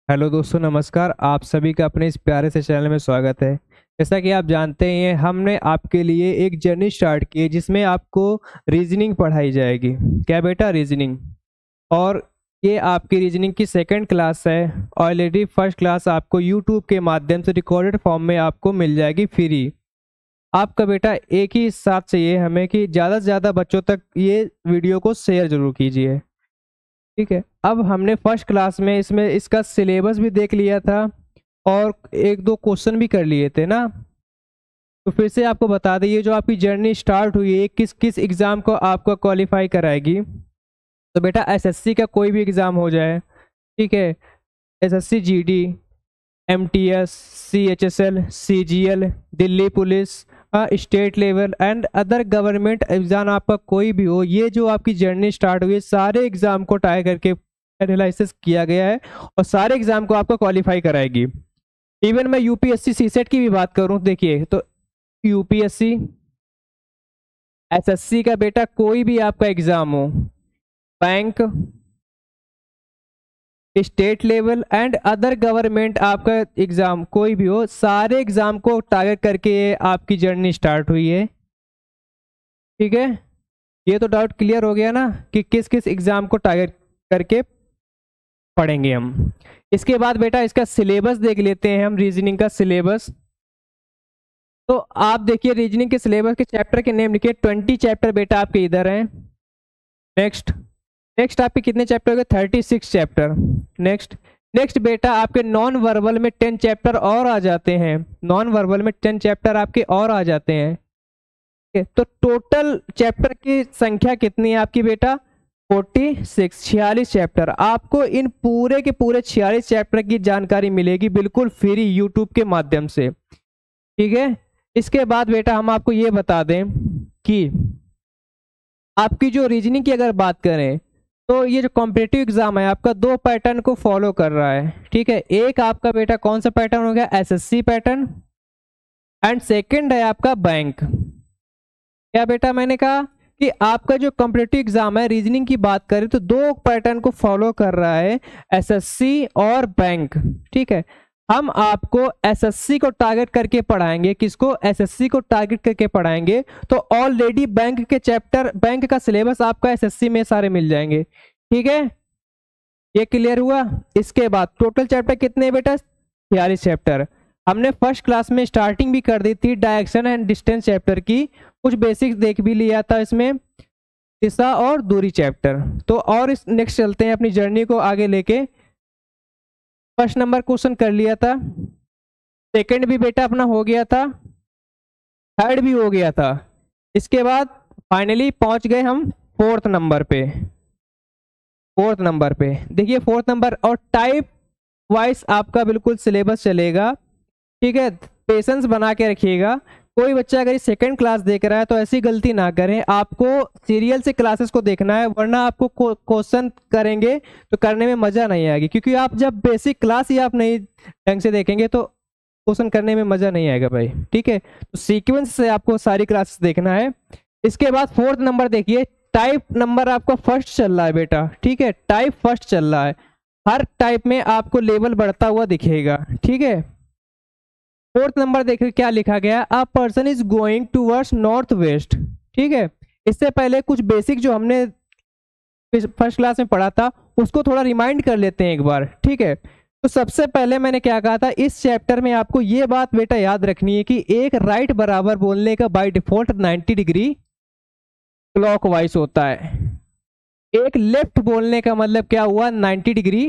Hello दोस्तों, नमस्कार। आप सभी का अपने इस प्यारे से चैनल में स्वागत है। जैसा कि आप जानते हैं, हमने आपके लिए एक जर्नी स्टार्ट की है जिसमें आपको रीजनिंग पढ़ाई जाएगी। क्या बेटा? रीजनिंग। और ये आपकी रीजनिंग की सेकंड क्लास है। ऑलरेडी फर्स्ट क्लास आपको यूट्यूब के माध्यम से रिकॉर्डेड फॉर्म में आपको मिल जाएगी फ्री। आपका बेटा एक ही साथ चाहिए हमें कि ज़्यादा से ज़्यादा बच्चों तक ये वीडियो को शेयर जरूर कीजिए। ठीक है। अब हमने फर्स्ट क्लास में इसमें इसका सिलेबस भी देख लिया था और एक दो क्वेश्चन भी कर लिए थे ना। तो फिर से आपको बता दें, ये जो आपकी जर्नी स्टार्ट हुई है किस किस एग्ज़ाम को आपको क्वालिफाई कराएगी। तो बेटा एसएससी का कोई भी एग्ज़ाम हो जाए, ठीक है। SSC GD, MTS, CHSL, CGL, Delhi police, state level and other government exam आपका कोई भी हो, ये जो आपकी जर्नी स्टार्ट हुई है सारे एग्जाम को ट्राई करके एनालिसिस किया गया है और सारे एग्जाम को आपको क्वालिफाई कराएगी। इवन मैं यूपीएससी सीसेट की भी बात करूं, देखिए तो यूपीएससी, एसएससी का बेटा कोई भी आपका एग्जाम हो, bank, state level and other government आपका एग्जाम कोई भी हो, सारे एग्जाम को टारगेट करके ये आपकी जर्नी स्टार्ट हुई है। ठीक है। ये तो डाउट क्लियर हो गया ना कि किस किस एग्जाम को टारगेट करके पढ़ेंगे हम। इसके बाद बेटा इसका सिलेबस देख लेते हैं हम, रीजनिंग का सिलेबस। तो आप देखिए रीजनिंग के सिलेबस के चैप्टर के नेम लिखिए। 20 चैप्टर बेटा आपके इधर हैं। नेक्स्ट नेक्स्ट आपके कितने चैप्टर हो गए? 36 चैप्टर। नेक्स्ट नेक्स्ट बेटा आपके नॉन वर्बल में 10 चैप्टर और आ जाते हैं। नॉन वर्बल में 10 चैप्टर आपके और आ जाते हैं। तो टोटल चैप्टर की संख्या कितनी है आपकी बेटा? 46, 46 चैप्टर। आपको इन पूरे के पूरे 46 चैप्टर की जानकारी मिलेगी बिल्कुल फ्री यूट्यूब के माध्यम से। ठीक है। इसके बाद बेटा हम आपको ये बता दें कि आपकी जो रीजनिंग की अगर बात करें तो ये जो कॉम्पिटिटिव एग्जाम है आपका दो पैटर्न को फॉलो कर रहा है। ठीक है। एक आपका बेटा कौन सा पैटर्न हो गया? SSC pattern. एंड सेकंड है आपका बैंक। क्या बेटा? मैंने कहा कि आपका जो कॉम्पिटिटिव एग्जाम है रीजनिंग की बात करें तो दो पैटर्न को फॉलो कर रहा है, एसएससी और बैंक। ठीक है। हम आपको एसएससी को टारगेट करके पढ़ाएंगे। किसको? एसएससी को टारगेट करके पढ़ाएंगे। तो ऑलरेडी बैंक के चैप्टर, बैंक का सिलेबस आपका एसएससी में सारे मिल जाएंगे। ठीक है। ये क्लियर हुआ। इसके बाद टोटल चैप्टर कितने बेटा? 46 चैप्टर। हमने फर्स्ट क्लास में स्टार्टिंग भी कर दी थी डायरेक्शन एंड डिस्टेंस चैप्टर की, कुछ बेसिक्स देख भी लिया था इसमें, दिशा और दूरी चैप्टर। तो और इस नेक्स्ट चलते हैं अपनी जर्नी को आगे लेके। फर्स्ट नंबर क्वेश्चन कर लिया था, सेकंड भी बेटा अपना हो गया था, थर्ड भी हो गया था। इसके बाद फाइनली पहुंच गए हम फोर्थ नंबर पे। फोर्थ नंबर पे देखिए, फोर्थ नंबर और टाइप वाइज आपका बिल्कुल सिलेबस चलेगा। ठीक है। पेशेंस बना के रखिएगा। कोई बच्चा अगर सेकंड क्लास देख रहा है तो ऐसी गलती ना करें, आपको सीरियल से क्लासेस को देखना है, वरना आपको क्वेश्चन करेंगे तो करने में मजा नहीं आएगी। क्योंकि आप जब बेसिक क्लास ही आप नहीं ढंग से देखेंगे तो क्वेश्चन करने में मजा नहीं आएगा भाई। ठीक है। तो सीक्वेंस से आपको सारी क्लासेस देखना है। इसके बाद फोर्थ नंबर देखिए, टाइप नंबर आपका फर्स्ट चल रहा है बेटा। ठीक है। टाइप फर्स्ट चल रहा है। हर टाइप में आपको लेवल बढ़ता हुआ दिखेगा। ठीक है। फोर्थ नंबर देखिए क्या लिखा गया, a person is going towards north west. ठीक है। इससे पहले कुछ बेसिक जो हमने फर्स्ट क्लास में पढ़ा था उसको थोड़ा रिमाइंड कर लेते हैं एक बार। ठीक है। तो सबसे पहले मैंने क्या कहा था, इस चैप्टर में आपको ये बात बेटा याद रखनी है कि एक राइट बराबर बोलने का बाय डिफॉल्ट 90 डिग्री क्लॉकवाइज होता है। एक लेफ्ट बोलने का मतलब क्या हुआ? 90 डिग्री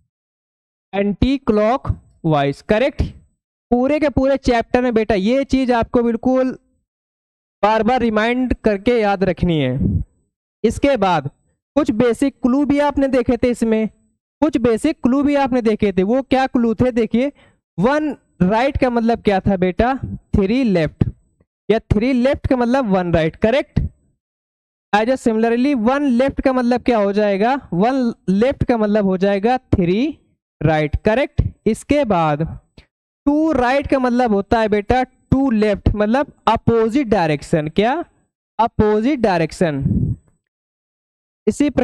एंटी क्लॉकवाइज। करेक्ट। पूरे के पूरे चैप्टर में बेटा ये चीज आपको बिल्कुल बार बार रिमाइंड करके याद रखनी है। इसके बाद कुछ बेसिक क्लू भी आपने देखे थे इसमें, कुछ बेसिक क्लू भी आपने देखे थे। वो क्या क्लू थे? देखिए, 1 राइट का मतलब क्या था बेटा? 3 लेफ्ट, या 3 लेफ्ट का मतलब 1 right. Correct. As a similarly 1 left का मतलब क्या हो जाएगा? 1 लेफ्ट का मतलब हो जाएगा 3 राइट। करेक्ट। इसके बाद 2 राइट का मतलब होता है बेटा 2 लेफ्ट, मतलब अपोजिट डायरेक्शन। क्या? Opposite direction. इसी प्रकार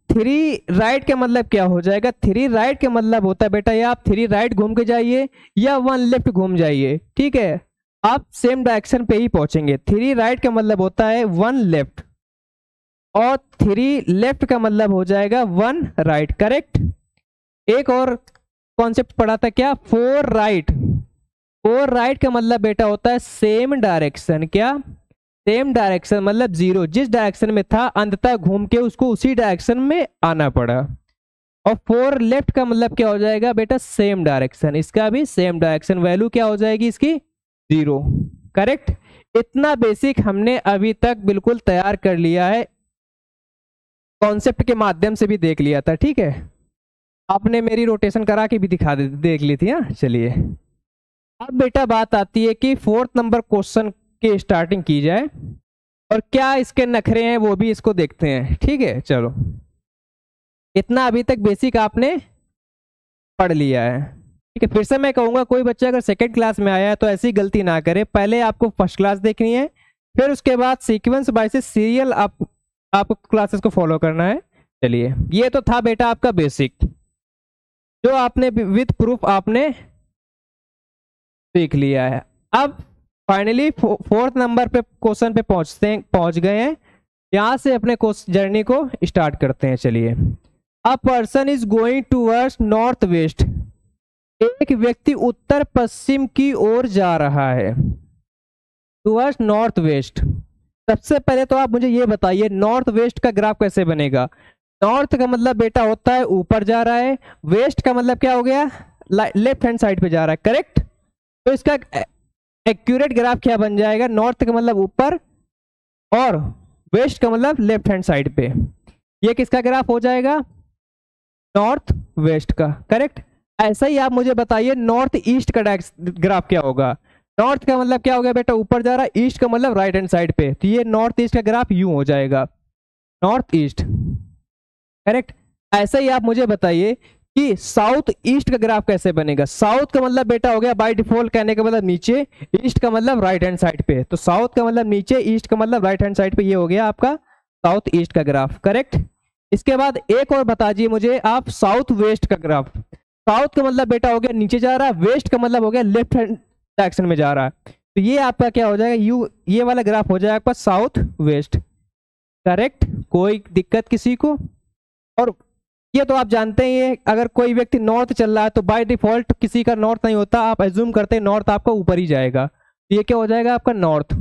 थ्री राइट का मतलब क्या हो जाएगा, थ्री राइट का मतलब होता है बेटा या आप थ्री राइट घूम के जाइए या वन लेफ्ट घूम जाइए, ठीक है, आप सेम डायरेक्शन पे ही पहुंचेंगे। थ्री राइट का मतलब होता है वन लेफ्ट और थ्री लेफ्ट का मतलब हो जाएगा वन राइट, करेक्ट। एक और कॉन्सेप्ट पढ़ा था क्या, फोर राइट। फोर राइट का मतलब बेटा होता है सेम डायरेक्शन, क्या, सेम डायरेक्शन मतलब जीरो, जिस डायरेक्शन में था अंततः घूम के उसको उसी डायरेक्शन में आना पड़ा। और फोर लेफ्ट का मतलब क्या हो जाएगा बेटा, सेम डायरेक्शन, इसका भी सेम डायरेक्शन, वैल्यू क्या हो जाएगी इसकी, जीरो, करेक्ट। इतना बेसिक हमने अभी तक बिल्कुल तैयार कर लिया है, कॉन्सेप्ट के माध्यम से भी देख लिया था, ठीक है। आपने मेरी रोटेशन करा के भी देख ली थी, हाँ चलिए। अब बेटा बात आती है कि फोर्थ नंबर क्वेश्चन की स्टार्टिंग की जाए और क्या इसके नखरे हैं वो भी इसको देखते हैं, ठीक है। चलो, इतना अभी तक बेसिक आपने पढ़ लिया है, ठीक है। फिर से मैं कहूंगा कोई बच्चा अगर सेकंड क्लास में आया है तो ऐसी गलती ना करे, पहले आपको फर्स्ट क्लास देखनी है, फिर उसके बाद सीक्वेंस बाय से सीरियल आपको क्लासेस को फॉलो करना है। चलिए, ये तो था बेटा आपका बेसिक, जो आपने विद प्रूफ आपने सीख लिया है। अब फाइनली फोर्थ नंबर पे क्वेश्चन पे पहुंच गए हैं, यहां से अपने जर्नी को स्टार्ट करते हैं। चलिए, a person is going towards north west, एक व्यक्ति उत्तर पश्चिम की ओर जा रहा है, टूवर्ड्स नॉर्थ वेस्ट। सबसे पहले तो आप मुझे ये बताइए नॉर्थ वेस्ट का ग्राफ कैसे बनेगा। नॉर्थ का मतलब बेटा होता है ऊपर जा रहा है, वेस्ट का मतलब क्या हो गया, लेफ्ट हैंड साइड पे जा रहा है, करेक्ट। तो इसका एक्यूरेट ग्राफ क्या बन जाएगा, नॉर्थ का मतलब ऊपर और वेस्ट का मतलब लेफ्ट हैंड साइड पे, ये किसका ग्राफ हो जाएगा, नॉर्थ वेस्ट का, करेक्ट। ऐसा ही आप मुझे बताइए नॉर्थ ईस्ट का ग्राफ क्या होगा। नॉर्थ का मतलब क्या हो गया बेटा, ऊपर जा रहा है, ईस्ट का मतलब राइट हैंड साइड पे, तो ये नॉर्थ ईस्ट का ग्राफ यूं हो जाएगा, नॉर्थ ईस्ट, करेक्ट। ऐसा ही आप मुझे बताइए कि साउथ ईस्ट का ग्राफ कैसे बनेगा। साउथ का मतलब बेटा हो गया बाय डिफॉल्ट, कहने का मतलब नीचे, ईस्ट का मतलब राइट हैंड साइड पे, तो साउथ का मतलब नीचे, ईस्ट का मतलब राइट हैंड साइड पे, ये हो गया आपका साउथ ईस्ट का ग्राफ, करेक्ट। इसके बाद एक और बता दीजिए मुझे आप साउथ वेस्ट का ग्राफ। साउथ का मतलब बेटा हो गया नीचे जा रहा है, वेस्ट का मतलब हो गया लेफ्ट हैंड डायरेक्शन में जा रहा है, तो ये आपका क्या हो जाएगा, ये वाला ग्राफ हो जाएगा आपका साउथ वेस्ट, करेक्ट। कोई दिक्कत किसी को। और ये तो आप जानते ही हैं, अगर कोई व्यक्ति नॉर्थ चल रहा है तो बाय डिफॉल्ट किसी का नॉर्थ नहीं होता, आप एज्यूम करते हैं नॉर्थ आपका ऊपर ही जाएगा, तो ये क्या हो जाएगा आपका नॉर्थ।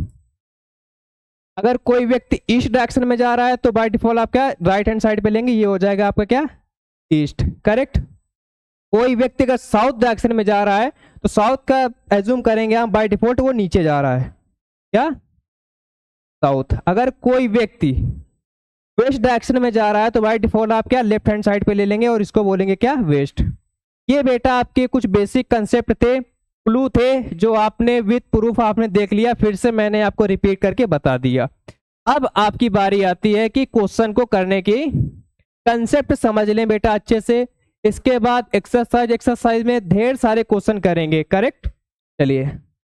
अगर कोई व्यक्ति ईस्ट डायरेक्शन में जा रहा है तो बाय डिफॉल्ट आप क्या राइट हैंड साइड पे लेंगे, ये हो जाएगा आपका क्या, ईस्ट, करेक्ट। कोई व्यक्ति अगर साउथ डायरेक्शन में जा रहा है तो साउथ का एज्यूम करेंगे हम बाय डिफॉल्ट वो नीचे जा रहा है, क्या, साउथ। अगर कोई व्यक्ति वेस्ट डायरेक्शन में जा रहा है तो बाय डिफॉल्ट आप क्या लेफ्ट हैंड साइड पे ले लेंगे और इसको बोलेंगे क्या, वेस्ट। ये बेटा आपके कुछ बेसिक कंसेप्ट थे, क्लू थे, जो आपने विद प्रूफ आपने देख लिया, फिर से मैंने आपको रिपीट करके बता दिया। अब आपकी बारी आती है कि क्वेश्चन को करने की, कंसेप्ट समझ लें बेटा अच्छे से, इसके बाद एक्सरसाइज में ढेर सारे क्वेश्चन करेंगे, करेक्ट। चलिए,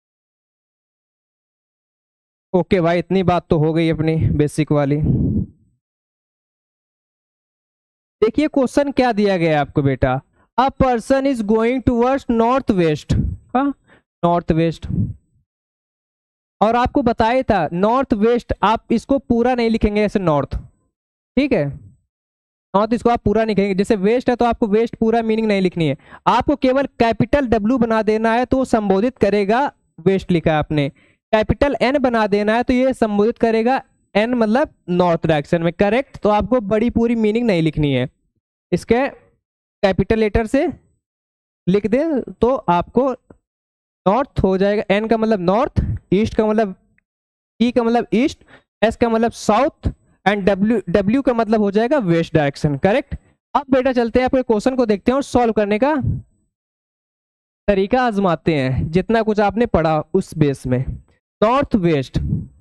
ओके भाई, इतनी बात तो हो गई अपनी बेसिक वाली। देखिए क्वेश्चन क्या दिया गया है आपको बेटा, a person is going towards north west, हाँ नॉर्थ वेस्ट, और आपको बताया था नॉर्थ वेस्ट आप इसको पूरा नहीं लिखेंगे ऐसे नॉर्थ, ठीक है, नॉर्थ इसको आप पूरा नहीं लिखेंगे, जैसे वेस्ट है तो आपको वेस्ट पूरा मीनिंग नहीं लिखनी है, आपको केवल कैपिटल W बना देना है तो संबोधित करेगा, वेस्ट लिखा है आपने, कैपिटल N बना देना है तो ये संबोधित करेगा N मतलब नॉर्थ डायरेक्शन में, करेक्ट। तो आपको बड़ी पूरी मीनिंग नहीं लिखनी है, इसके कैपिटल लेटर से लिख दे तो आपको नॉर्थ हो जाएगा, N का मतलब नॉर्थ, ईस्ट का मतलब, E का मतलब ईस्ट, S का मतलब साउथ एंड W का मतलब हो जाएगा वेस्ट डायरेक्शन, करेक्ट। अब बेटा चलते हैं आपके क्वेश्चन को देखते हैं और सॉल्व करने का तरीका आजमाते हैं, जितना कुछ आपने पढ़ा उस बेस में। नॉर्थ वेस्ट,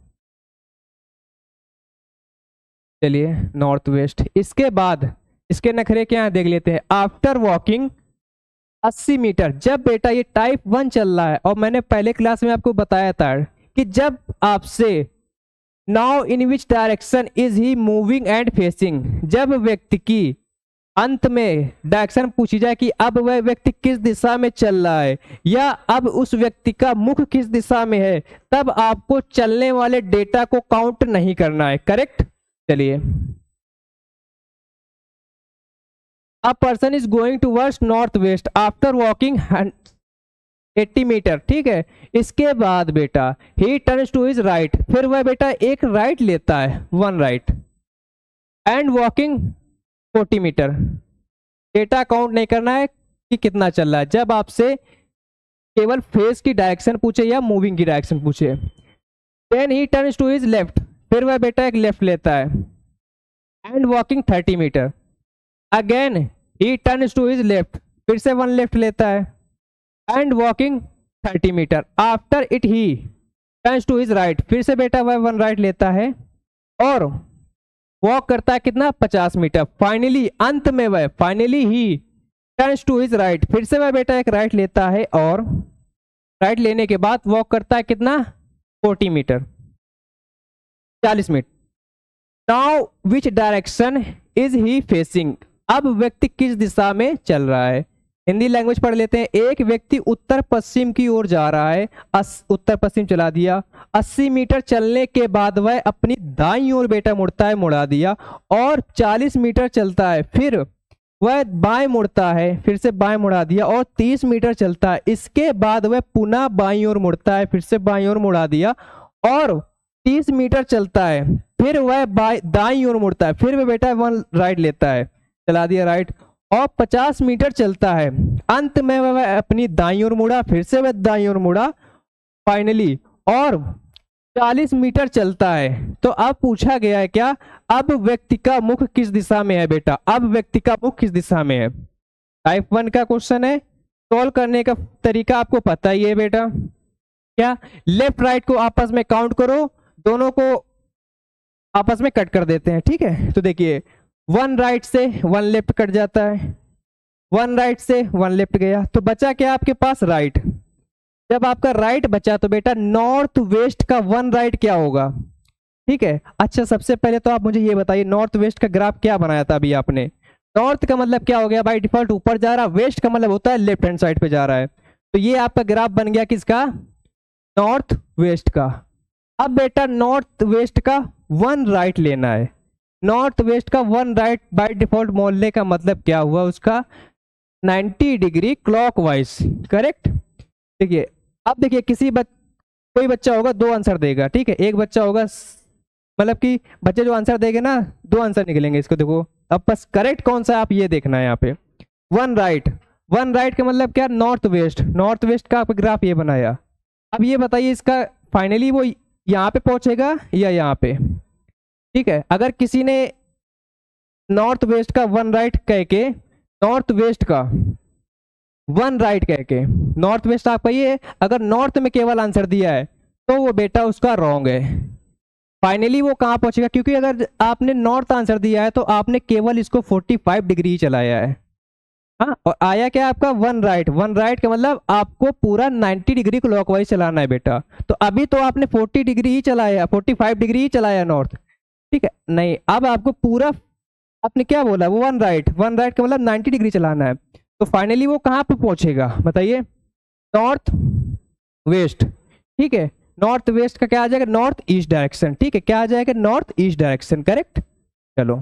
चलिए नॉर्थ वेस्ट, इसके बाद इसके नखरे क्या देख लेते हैं। आफ्टर वॉकिंग 80 मीटर, जब बेटा ये टाइप 1 चल रहा है, और मैंने पहले क्लास में आपको बताया था कि जब आपसे now in which direction is he moving and facing. जब व्यक्ति की अंत में डायरेक्शन पूछी जाए कि अब वह व्यक्ति किस दिशा में चल रहा है या अब उस व्यक्ति का मुख किस दिशा में है, तब आपको चलने वाले डेटा को काउंट नहीं करना है। करेक्ट। चलिए, a person is going towards north west after walking 80 metre. ठीक है, इसके बाद बेटा ही टर्न्स टू हिज राइट, फिर वह बेटा एक राइट लेता है, one right, and walking 40 metre. Data count नहीं करना है कि कितना चल रहा है, जब आपसे केवल फेस की डायरेक्शन पूछे या मूविंग की डायरेक्शन पूछे। Then he turns to his left, फिर वह बेटा एक लेफ्ट लेता है, and walking 30 metre. Again he turns to his left, फिर से वन लेफ्ट लेता है, and walking 30 metre. After it he turns to his right, फिर से बेटा वह वन राइट लेता है और वॉक करता है कितना, 50 मीटर। फाइनली अंत में वह finally he turns to his right, फिर से वह बेटा एक राइट लेता है और राइट लेने के बाद वॉक करता है कितना, 40 metre, 40 metre. Now which direction is he facing, अब व्यक्ति किस दिशा में चल रहा है। हिंदी लैंग्वेज पढ़ लेते हैं। एक व्यक्ति उत्तर पश्चिम की ओर जा रहा है, उत्तर पश्चिम चला दिया। 80 मीटर चलने के बाद वह अपनी दाईं ओर बेटा मुड़ता है, मुड़ा दिया, और 40 मीटर चलता है, फिर वह बाएं मुड़ता है, फिर से बाएं मुड़ा दिया, और 30 मीटर चलता है। इसके बाद वह पुनः बाईं ओर मुड़ता है, फिर से बाईं ओर मुड़ा दिया, और 30 मीटर चलता है, फिर वह दाईं ओर मुड़ता है, फिर वह बेटा वन राइट लेता है, चला दिया राइट, और 50 मीटर चलता है। अंत में वह अपनी दाईं ओर मुड़ा, फिर से वह दाईं ओर मुड़ा फाइनली, और 40 मीटर चलता है। तो अब पूछा गया है क्या, अब व्यक्ति का मुख किस दिशा में है बेटा, अब व्यक्ति का मुख किस दिशा में है। टाइप 1 का क्वेश्चन है। सॉल्व करने का तरीका आपको पता ही है बेटा, क्या लेफ्ट राइट को आपस में काउंट करो, दोनों को आपस में कट कर देते हैं। ठीक है, तो देखिए वन राइट से वन लेफ्ट कट जाता है, वन राइट से वन लेफ्ट गया, तो बचा क्या आपके पास, राइट। जब आपका राइट बचा तो बेटा नॉर्थ वेस्ट का वन राइट क्या होगा। ठीक है, अच्छा सबसे पहले तो आप मुझे ये बताइए नॉर्थ वेस्ट का ग्राफ क्या बनाया था अभी आपने। नॉर्थ का मतलब क्या हो गया बाय डिफॉल्ट ऊपर जा रहा, वेस्ट का मतलब होता है लेफ्ट हैंड साइड पे जा रहा है, तो ये आपका ग्राफ बन गया किसका, नॉर्थ वेस्ट का। अब बेटा नॉर्थ वेस्ट का वन राइट लेना है, नॉर्थ वेस्ट का वन राइट बाय डिफॉल्ट मोड़ने का मतलब क्या हुआ उसका, 90 डिग्री क्लॉकवाइज। करेक्ट। देखिए अब देखिए कोई बच्चा होगा दो आंसर देगा। ठीक है, एक बच्चा होगा, मतलब कि बच्चे जो आंसर देंगे ना, दो आंसर निकलेंगे इसको। देखो अब बस करेक्ट कौन सा है आप ये देखना है यहाँ पे, वन राइट। वन राइट का मतलब क्या, नॉर्थ वेस्ट। नॉर्थ वेस्ट का आप ग्राफ ये बनाया। अब ये बताइए इसका फाइनली वो यहाँ पे पहुंचेगा या यहाँ पे। ठीक है, अगर किसी ने नॉर्थ वेस्ट का वन राइट कह के, नॉर्थ वेस्ट का वन राइट कह के, नॉर्थ वेस्ट आपका ये, अगर नॉर्थ में केवल आंसर दिया है तो वो बेटा उसका रॉन्ग है। फाइनली वो कहाँ पहुंचेगा, क्योंकि अगर आपने नॉर्थ आंसर दिया है तो आपने केवल इसको 45 डिग्री चलाया है। हाँ, और आया क्या आपका वन राइट। वन राइट का मतलब आपको पूरा 90 डिग्री क्लॉकवाइज चलाना है बेटा। तो अभी तो आपने 40 डिग्री ही चलाया, 45 डिग्री ही चलाया नॉर्थ। ठीक है, नहीं अब आपको पूरा, आपने क्या बोला, वो वन राइट। वन राइट का मतलब 90 डिग्री चलाना है। तो फाइनली वो कहाँ पे पहुंचेगा बताइए, नॉर्थ वेस्ट। ठीक है, नॉर्थ वेस्ट का क्या आ जाएगा, नॉर्थ ईस्ट डायरेक्शन। ठीक है, क्या आ जाएगा, नॉर्थ ईस्ट डायरेक्शन। करेक्ट। चलो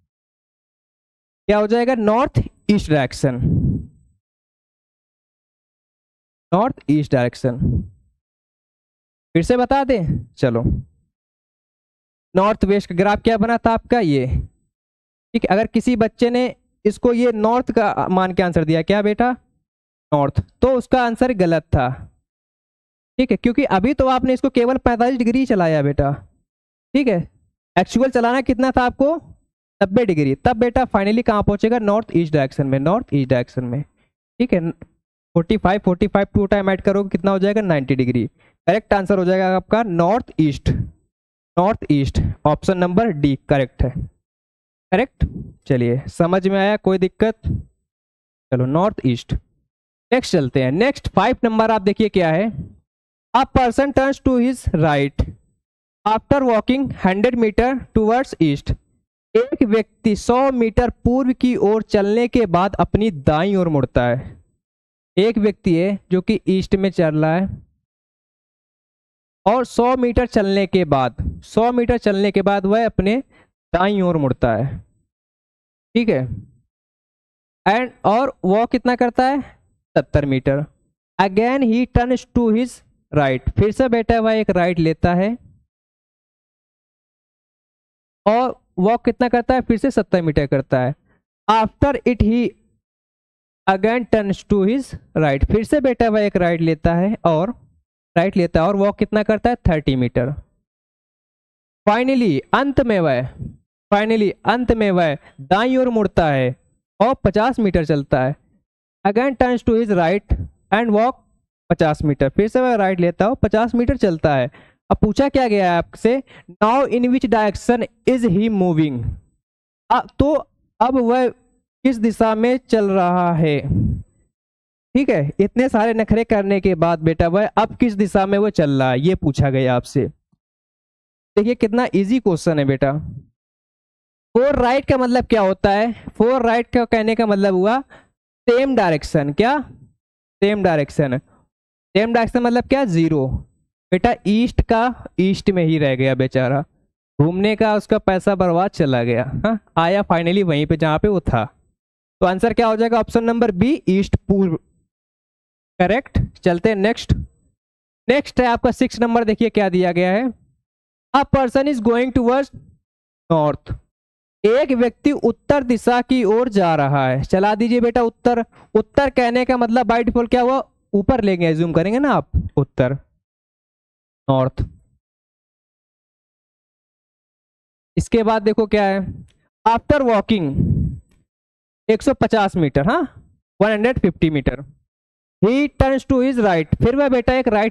क्या हो जाएगा, north east direction, north east direction. फिर से बता दें, चलो नॉर्थ वेस्ट का ग्राफ क्या बना था आपका ये। ठीक है, अगर किसी बच्चे ने इसको ये नॉर्थ का मान के आंसर दिया क्या बेटा, नॉर्थ, तो उसका आंसर गलत था। ठीक है, क्योंकि अभी तो आपने इसको केवल 45 डिग्री चलाया बेटा। ठीक है, एक्चुअल चलाना कितना था आपको, 90 डिग्री। तब बेटा फाइनली कहाँ पहुंचेगा, नॉर्थ ईस्ट डायरेक्शन में, नॉर्थ ईस्ट डायरेक्शन में। ठीक है, 45 टू टाइम ऐड करोगे कितना हो जाएगा, 90 डिग्री। करेक्ट आंसर हो जाएगा आपका north east. North east option number D correct है। करेक्ट। चलिए समझ में आया, कोई दिक्कत। चलो नॉर्थ ईस्ट। नेक्स्ट चलते हैं। नेक्स्ट 5 नंबर आप देखिए क्या है, a person turns to his right after walking 100 metre towards east, एक व्यक्ति 100 मीटर पूर्व की ओर चलने के बाद अपनी दाईं ओर मुड़ता है। एक व्यक्ति है जो कि ईस्ट में चल रहा है और 100 मीटर चलने के बाद 100 मीटर चलने के बाद वह अपने दाईं ओर मुड़ता है, ठीक है। एंड और वह कितना करता है 70 metre. Again he turns to his right, फिर से बेटा वह एक राइट लेता है और वॉक कितना करता है फिर से 70 मीटर करता है। After it he again turns to his right, फिर से बेटा वह एक राइट लेता है और वॉक कितना करता है 30 मीटर। फाइनली अंत में वह दाईं ओर मुड़ता है और 50 मीटर चलता है। Again turns to his right and walk 50 metre, फिर से वह राइट लेता है और 50 मीटर चलता है। अब पूछा क्या गया है आपसे, now in which direction is he moving, तो अब वह किस दिशा में चल रहा है, ठीक है। इतने सारे नखरे करने के बाद बेटा वह अब किस दिशा में वो चल रहा है ये पूछा गया आपसे। देखिए कितना इजी क्वेश्चन है बेटा। फोर राइट का मतलब क्या होता है, फोर राइट का कहने का मतलब हुआ सेम डायरेक्शन, क्या सेम डायरेक्शन मतलब क्या 0। बेटा ईस्ट का ईस्ट में ही रह गया बेचारा, घूमने का उसका पैसा बर्बाद चला गया, हाँ आया फाइनली वहीं पे जहां पे वो था। तो आंसर क्या हो जाएगा ऑप्शन नंबर बी ईस्ट पूर्व, करेक्ट। चलते हैं नेक्स्ट है आपका 6 नंबर, देखिए क्या दिया गया है। A person is going towards north, एक व्यक्ति उत्तर दिशा की ओर जा रहा है। चला दीजिए बेटा उत्तर कहने का मतलब बाय डिफॉल्ट क्या हुआ, ऊपर लेंगे, जूम करेंगे ना आप, उत्तर नॉर्थ। इसके बाद देखो क्या है, आफ्टर वॉकिंग 150 मीटर, हाँ 150 metre, he turns to his right, फिर वह बेटा एक राइट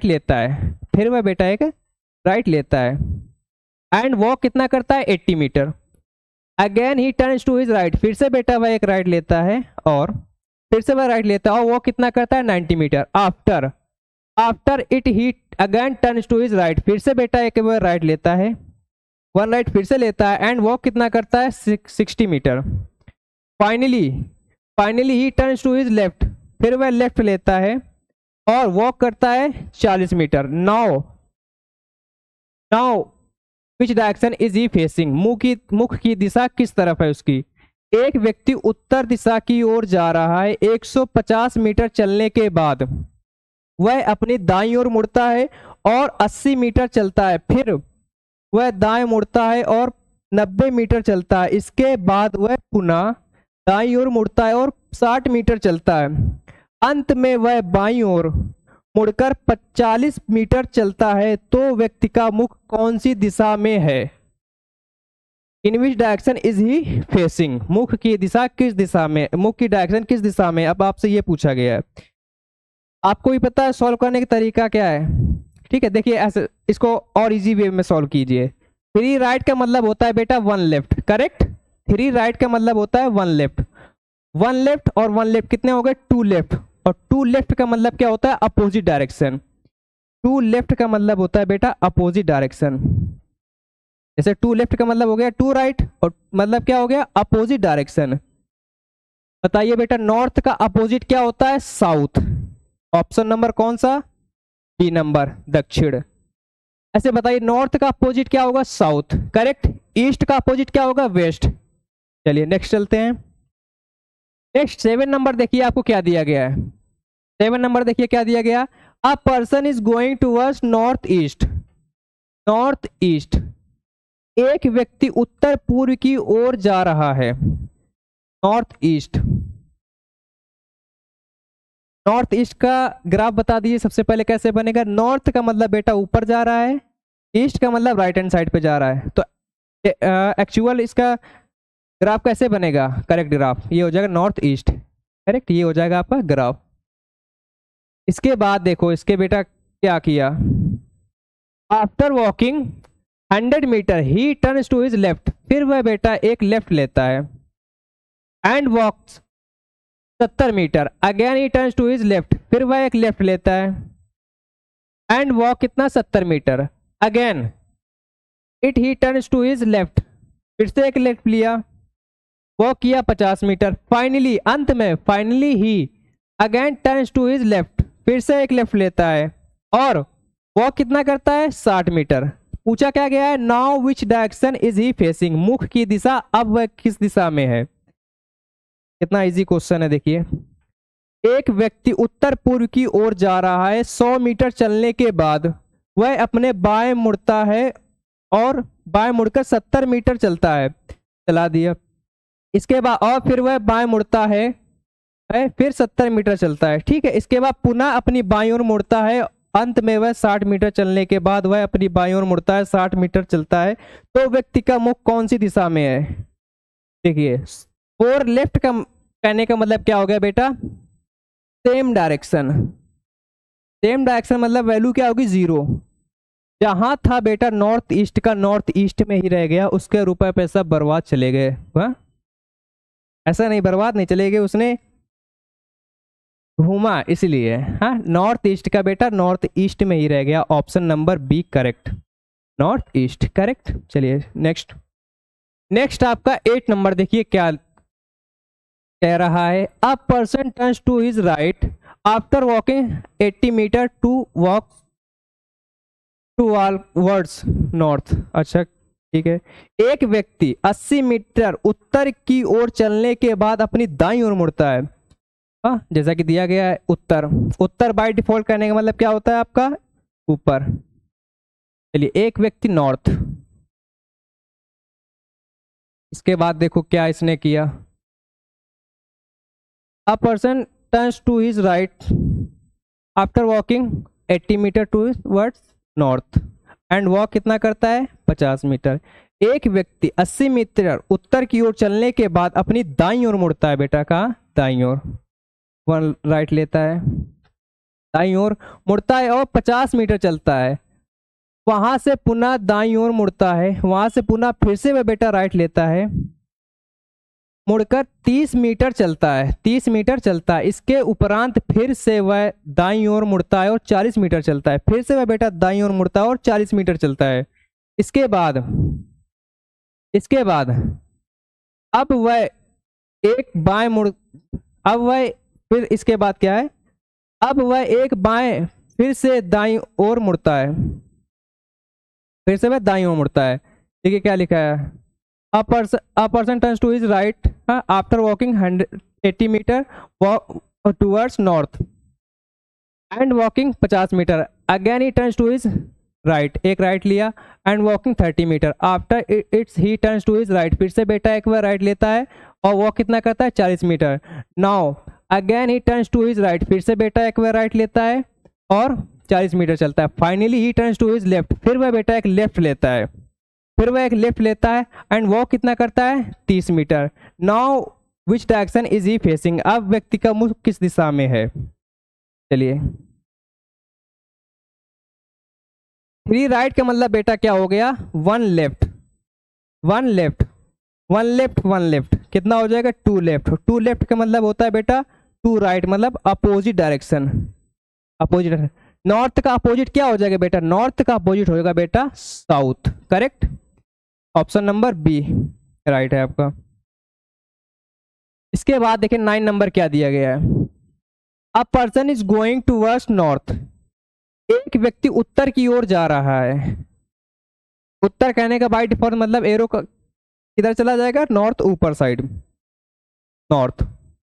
लेता है, एंड वॉक कितना करता है 80 metre. Again he turns to his right, फिर से बेटा वह एक राइट लेता है और फिर से वह राइट लेता है और वॉक कितना करता है 90 metre. After it he again turns to his right, फिर से बेटा एक बार राइट लेता है, वन राइट फिर से लेता है एंड वॉक कितना करता है 60 metre. Finally he turns to his left, फिर वह लेफ्ट लेता है और वॉक करता है 40 metre. Now which direction is he facing, मुख की दिशा किस तरफ है उसकी। एक व्यक्ति उत्तर दिशा की ओर जा रहा है, 150 मीटर चलने के बाद वह अपनी दाईं ओर मुड़ता है और 80 मीटर चलता है, फिर वह दाएं मुड़ता है और 90 मीटर चलता है। इसके बाद वह पुनः दाईं ओर मुड़ता है और 60 मीटर चलता है। अंत में वह बाईं ओर मुड़कर 40 मीटर चलता है। तो व्यक्ति का मुख कौन सी दिशा में है, in which direction is he facing, मुख की दिशा किस दिशा में, मुख की डायरेक्शन किस दिशा में। अब आपसे ये पूछा गया है, आपको भी पता है सॉल्व करने का तरीका क्या है, ठीक है। देखिए ऐसे इसको और इजी वे में सॉल्व कीजिए। 3 राइट का मतलब होता है बेटा 1 लेफ्ट, करेक्ट। 3 राइट का मतलब होता है 1 लेफ्ट, 1 लेफ्ट और 1 लेफ्ट कितने हो गए 2 लेफ्ट, और 2 लेफ्ट का मतलब क्या होता है अपोजिट डायरेक्शन। 2 लेफ्ट का मतलब होता है बेटा अपोजिट डायरेक्शन। जैसे 2 लेफ्ट का मतलब हो गया 2 राइट और मतलब क्या हो गया अपोजिट डायरेक्शन। बताइए बेटा नॉर्थ का अपोजिट क्या होता है साउथ, ऑप्शन नंबर कौन सा बी नंबर दक्षिण। ऐसे बताइए नॉर्थ का अपोजिट क्या होगा साउथ, करेक्ट। ईस्ट का अपोजिट क्या होगा वेस्ट। चलिए नेक्स्ट चलते हैं। नेक्स्ट 7 नंबर देखिए आपको क्या दिया गया है। 7 नंबर देखिए क्या दिया गया, a person is going towards north east, एक व्यक्ति उत्तर पूर्व की ओर जा रहा है। नॉर्थ ईस्ट का ग्राफ बता दीजिए सबसे पहले कैसे बनेगा। नॉर्थ का मतलब बेटा ऊपर जा रहा है, ईस्ट का मतलब राइट हैंड साइड पे जा रहा है। तो एक्चुअल इसका ग्राफ कैसे बनेगा, करेक्ट ग्राफ ये हो जाएगा नॉर्थ ईस्ट, करेक्ट ये हो जाएगा आपका ग्राफ। इसके बाद देखो इसके बेटा क्या किया, after walking 100 metre he turns to his left, फिर वह बेटा एक लेफ्ट लेता है and walks 70 metre. Again he turns to his left, फिर वह एक लेफ्ट लेता है एंड वॉक कितना 70 metre. Again it he turns to his left, फिर से एक लेफ्ट लिया, वॉक किया 50 मीटर। फाइनली अंत में finally he again turns to his left, फिर से एक लेफ्ट लेता है और वॉक कितना करता है 60 मीटर। पूछा क्या गया है, now which direction is he facing, मुख की दिशा अब वह किस दिशा में है। कितना इजी क्वेश्चन है देखिए। एक व्यक्ति उत्तर पूर्व की ओर जा रहा है, 100 मीटर चलने के बाद वह अपने बाएं मुड़ता है और बाएं मुड़कर 70 मीटर चलता है, चला दिया। इसके बाद और फिर वह बाएं मुड़ता है, फिर 70 मीटर चलता है, ठीक है। इसके बाद पुनः अपनी बाईं ओर मुड़ता है, अंत में वह 60 मीटर चलने के बाद वह अपनी बाईं ओर मुड़ता है, 60 मीटर चलता है। तो व्यक्ति का मुख कौन सी दिशा में है। देखिए फोर लेफ्ट का कहने का मतलब क्या हो गया बेटा, सेम डायरेक्शन। सेम डायरेक्शन मतलब वैल्यू क्या होगी 0। जहां था बेटा नॉर्थ ईस्ट का, नॉर्थ ईस्ट में ही रह गया, उसके रुपए पैसा बर्बाद चले गए। हाँ ऐसा नहीं, बर्बाद नहीं चले गए, उसने घूमा इसलिए। हाँ नॉर्थ ईस्ट का बेटा नॉर्थ ईस्ट में ही रह गया, option number B correct, north east correct. चलिए नेक्स्ट, नेक्स्ट आपका 8 नंबर देखिए क्या कह रहा है। A person turns to his right after walking 80 metre to walk to all words north. अच्छा ठीक है, एक व्यक्ति 80 मीटर उत्तर की ओर चलने के बाद अपनी दाईं ओर मुड़ता है। हाँ जैसा कि दिया गया है उत्तर, उत्तर बाय डिफॉल्ट करने का मतलब क्या होता है आपका ऊपर। चलिए एक व्यक्ति नॉर्थ, इसके बाद देखो क्या इसने किया। A person turns to his right after walking 80 metre towards north and walk कितना करता है 50 मीटर। एक व्यक्ति 80 मीटर उत्तर की ओर चलने के बाद अपनी दाईं ओर मुड़ता है, बेटा कहाँ दाईं ओर, वन राइट लेता है, दाईं ओर मुड़ता है और 50 मीटर चलता है। वहां से पुनः दाईं ओर मुड़ता है, वहां से पुनः फिर से वह बेटा राइट लेता है, मुड़कर 30 मीटर चलता है, 30 मीटर चलता है। इसके उपरांत फिर से वह दाईं ओर मुड़ता है और 40 मीटर चलता है, फिर से वह बेटा दाईं ओर मुड़ता है और 40 मीटर चलता है। इसके बाद अब वह एक बाएं मुड़, अब वह फिर इसके बाद क्या है, अब वह एक बाएं फिर से दाईं ओर मुड़ता है, फिर से वह दाईं ओर मुड़ता है। देखिए क्या लिखा है, a person turns to his right after walking 180 meter towards north and walking 50 meter. Again he turns to his right, एक राइट लिया and walking 30 meter. After it's he turns to his right, फिर से बेटा एक बार right लेता है और walk कितना करता है 40 मीटर। Now again he turns to his right, फिर से बेटा एक बार राइट लेता है और 40 मीटर चलता है। Finally he turns to his left, फिर वह बेटा एक लेफ्ट लेता है, फिर वह एक लेफ्ट लेता है एंड वॉक कितना करता है 30 मीटर। Now which direction is he facing, अब व्यक्ति का मुख किस दिशा में है। चलिए 3 राइट का मतलब बेटा क्या हो गया 1 लेफ्ट 1 लेफ्ट 1 लेफ्ट 1 लेफ्ट, कितना हो जाएगा 2 लेफ्ट। 2 लेफ्ट का मतलब होता है बेटा 2 राइट, मतलब अपोजिट डायरेक्शन, अपोजिट। नॉर्थ का अपोजिट क्या हो जाएगा बेटा, नॉर्थ का अपोजिट होगा बेटा south, correct, option number B right है आपका। इसके बाद देखिए 9 नंबर क्या दिया गया है। A person is going towards north, एक व्यक्ति उत्तर की ओर जा रहा है। उत्तर कहने का बाय डिफॉल्ट मतलब एरो का किधर चला जाएगा, नॉर्थ, ऊपर साइड नॉर्थ।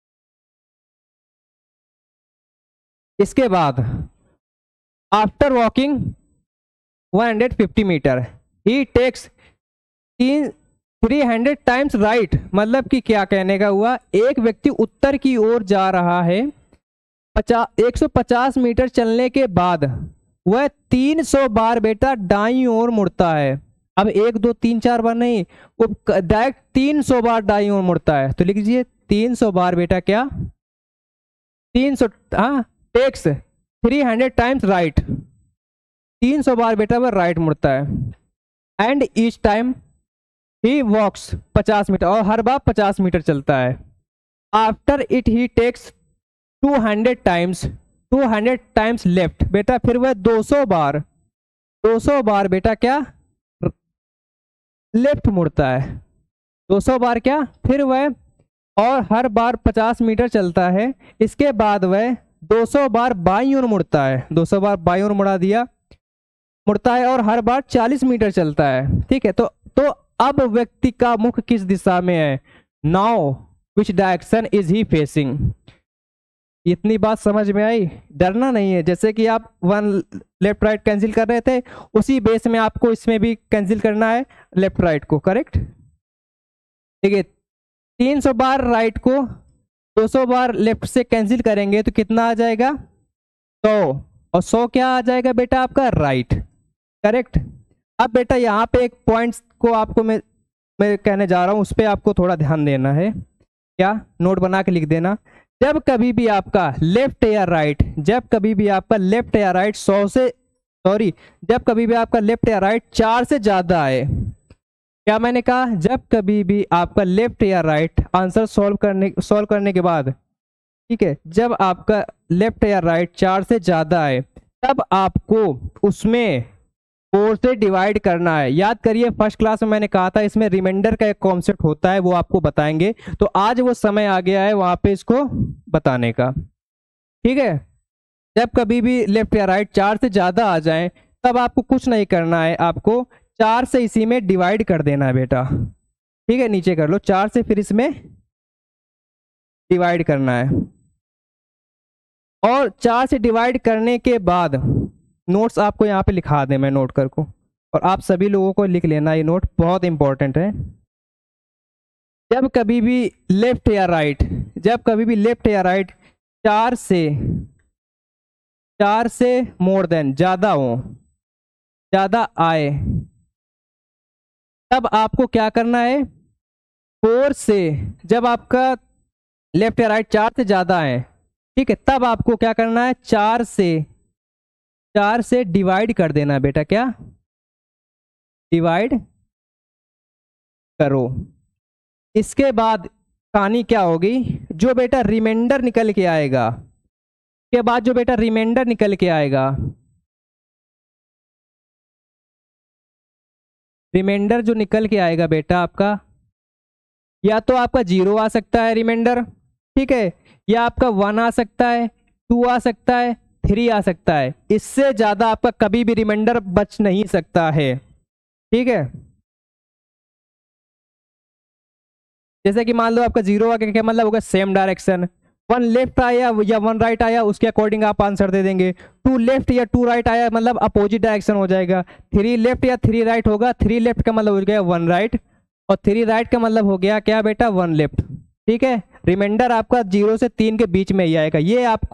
इसके बाद after walking 150 metre he takes 300 times right, मतलब कि क्या कहने का हुआ, एक व्यक्ति उत्तर की ओर जा रहा है, 150 मीटर चलने के बाद वह 300 बार बेटा दाईं ओर मुड़ता है। अब 1 2 3 4 बार नहीं, वो डायरेक्ट 300 बार दाईं ओर मुड़ता है। तो लिख लीजिए 300 बार बेटा क्या 300, हाँ टेक्स 300 टाइम्स राइट, 300 बार बेटा वह राइट मुड़ता है। And each time he walks 50 metre, और हर बार 50 मीटर चलता है। After it he takes 200 times left, बेटा फिर वह 200 बार बेटा क्या लेफ्ट मुड़ता है, 200 बार क्या, फिर वह और हर बार 50 मीटर चलता है। इसके बाद वह 200 बार बाईं ओर मुड़ता है, 200 बार बाईं ओर मुड़ता है और हर बार 40 मीटर चलता है। ठीक है, तो अब व्यक्ति का मुख किस दिशा में है? Now which direction is he facing. इतनी बात समझ में आई? डरना नहीं है। जैसे कि आप वन लेफ्ट राइट कैंसिल कर रहे थे, उसी बेस में आपको इसमें भी कैंसिल करना है लेफ्ट राइट को। करेक्ट। ठीक है, 300 बार राइट को 200 बार लेफ्ट से कैंसिल करेंगे तो कितना आ जाएगा? 100। और 100 क्या आ जाएगा बेटा आपका? राइट। करेक्ट। अब बेटा यहाँ पे एक पॉइंट्स को आपको मैं कहने जा रहा हूँ, उस पर आपको थोड़ा ध्यान देना है। क्या? नोट बना के लिख देना। जब कभी भी आपका लेफ्ट या राइट, जब कभी भी आपका लेफ्ट या राइट 100 से जब कभी भी आपका लेफ्ट या राइट 4 से ज्यादा आए, क्या मैंने कहा? जब कभी भी आपका लेफ्ट या राइट आंसर सॉल्व करने के बाद, ठीक है, जब आपका लेफ्ट या राइट 4 से ज्यादा आए, तब आपको उसमें 4 से डिवाइड करना है। याद करिए, फर्स्ट क्लास में मैंने कहा था इसमें रिमाइंडर का एक कॉन्सेप्ट होता है, वो आपको बताएंगे। तो आज वो समय आ गया है वहां पे इसको बताने का। ठीक है, जब कभी भी लेफ्ट या राइट 4 से ज्यादा आ जाए, तब आपको कुछ नहीं करना है, आपको 4 से इसी में डिवाइड कर देना है बेटा। ठीक है, नीचे कर लो, 4 से फिर इसमें डिवाइड करना है। और 4 से डिवाइड करने के बाद नोट्स आपको यहाँ पे लिखा दें मैं नोट कर को, और आप सभी लोगों को लिख लेना, ये नोट बहुत इंपॉर्टेंट है। जब कभी भी लेफ्ट या राइट, जब कभी भी लेफ्ट या राइट 4 से मोर देन ज्यादा हो, ज्यादा आए, तब आपको क्या करना है? 4 से, जब आपका लेफ्ट या राइट 4 से ज्यादा है, ठीक है, तब आपको क्या करना है? 4 से डिवाइड कर देना है बेटा। क्या? डिवाइड करो। इसके बाद कहानी क्या होगी? जो बेटा रिमाइंडर निकल के आएगा, के बाद जो बेटा रिमाइंडर निकल के आएगा, रिमाइंडर जो निकल के आएगा बेटा आपका, या तो आपका 0 आ सकता है रिमाइंडर, ठीक है, या आपका 1 आ सकता है, 2 आ सकता है, 3 आ सकता है। इससे ज्यादा आपका कभी भी रिमाइंडर बच नहीं सकता है। ठीक है, जैसे कि मान लो आपका 0 आ गया, क्या मतलब होगा? Same direction. 1 लेफ्ट आया या 1 राइट आया, उसके अकॉर्डिंग आप आंसर दे देंगे। 2 लेफ्ट या 2 राइट आया, मतलब अपोजिट डायरेक्शन हो जाएगा। 3 लेफ्ट या 3 राइट होगा, 3 लेफ्ट का मतलब हो गया 1 राइट, और 3 राइट का मतलब हो गया क्या बेटा? 1 लेफ्ट। ठीक है, रिमाइंडर आपका 0 से 3 के बीच में ही आएगा। ये आपको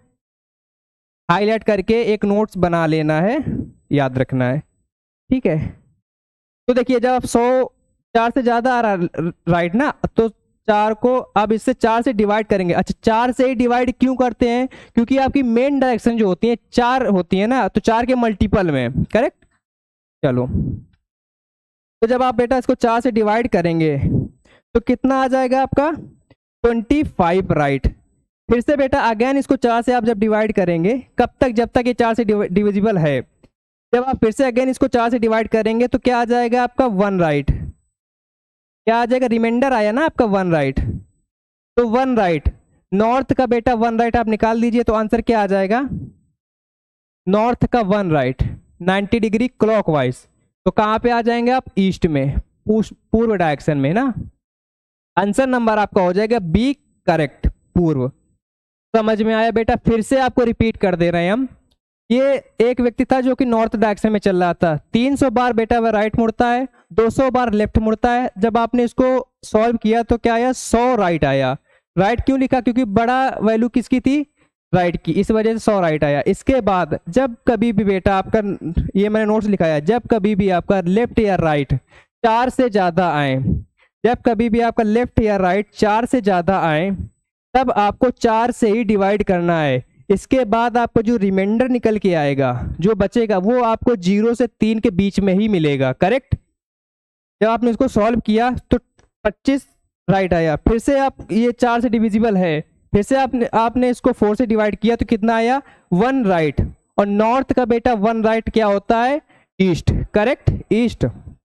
हाईलाइट करके एक नोट्स बना लेना है, याद रखना है। ठीक है, तो देखिए, जब आप 4 से ज्यादा आ रहा राइट ना, तो 4 को अब इससे 4 से डिवाइड करेंगे। अच्छा, 4 से ही डिवाइड क्यों करते हैं? क्योंकि आपकी मेन डायरेक्शन जो होती है 4 होती है ना, तो 4 के मल्टीपल में। करेक्ट। चलो, तो जब आप बेटा इसको 4 से डिवाइड करेंगे तो कितना आ जाएगा आपका? 25 राइट। फिर से बेटा अगेन इसको 4 से आप जब डिवाइड करेंगे, कब तक? जब तक ये 4 से डिविजिबल है। जब आप फिर से अगेन इसको 4 से डिवाइड करेंगे तो क्या आ जाएगा आपका? 1 राइट। क्या आ जाएगा? रिमाइंडर आया ना आपका 1 राइट, तो 1 राइट। नॉर्थ का बेटा 1 राइट आप निकाल दीजिए, तो आंसर क्या आ जाएगा? नॉर्थ का 1 राइट 90 डिग्री क्लॉकवाइज, तो कहां पे आ जाएंगे आप? ईस्ट में, पूर्व डायरेक्शन में ना। आंसर नंबर आपका हो जाएगा बी, करेक्ट, पूर्व। समझ में आया बेटा? फिर से आपको रिपीट कर दे रहे हैं हम। ये एक व्यक्ति था जो कि नॉर्थ डायरेक्शन में चल रहा था। 300 बार बेटा वह राइट मुड़ता है, 200 बार लेफ्ट मुड़ता है। जब आपने इसको सॉल्व किया तो क्या आया? 100 राइट आया। राइट क्यों लिखा? क्योंकि बड़ा वैल्यू किसकी थी? राइट की, इस वजह से 100 राइट आया। इसके बाद जब कभी भी बेटा आपका, ये मैंने नोट्स लिखाया, जब कभी भी आपका लेफ्ट या राइट 4 से ज्यादा आए, जब कभी भी आपका लेफ्ट या राइट 4 से ज्यादा आए, तब आपको 4 से ही डिवाइड करना है। इसके बाद आपको जो रिमाइंडर निकल के आएगा, जो बचेगा, वो आपको 0 से 3 के बीच में ही मिलेगा। करेक्ट। जब आपने इसको सॉल्व किया तो 25 राइट आया। फिर से आप, ये 4 से डिविजिबल है, फिर से आपने इसको 4 से डिवाइड किया तो कितना आया? 1 राइट। और नॉर्थ का बेटा 1 राइट क्या होता है? ईस्ट। Correct, east.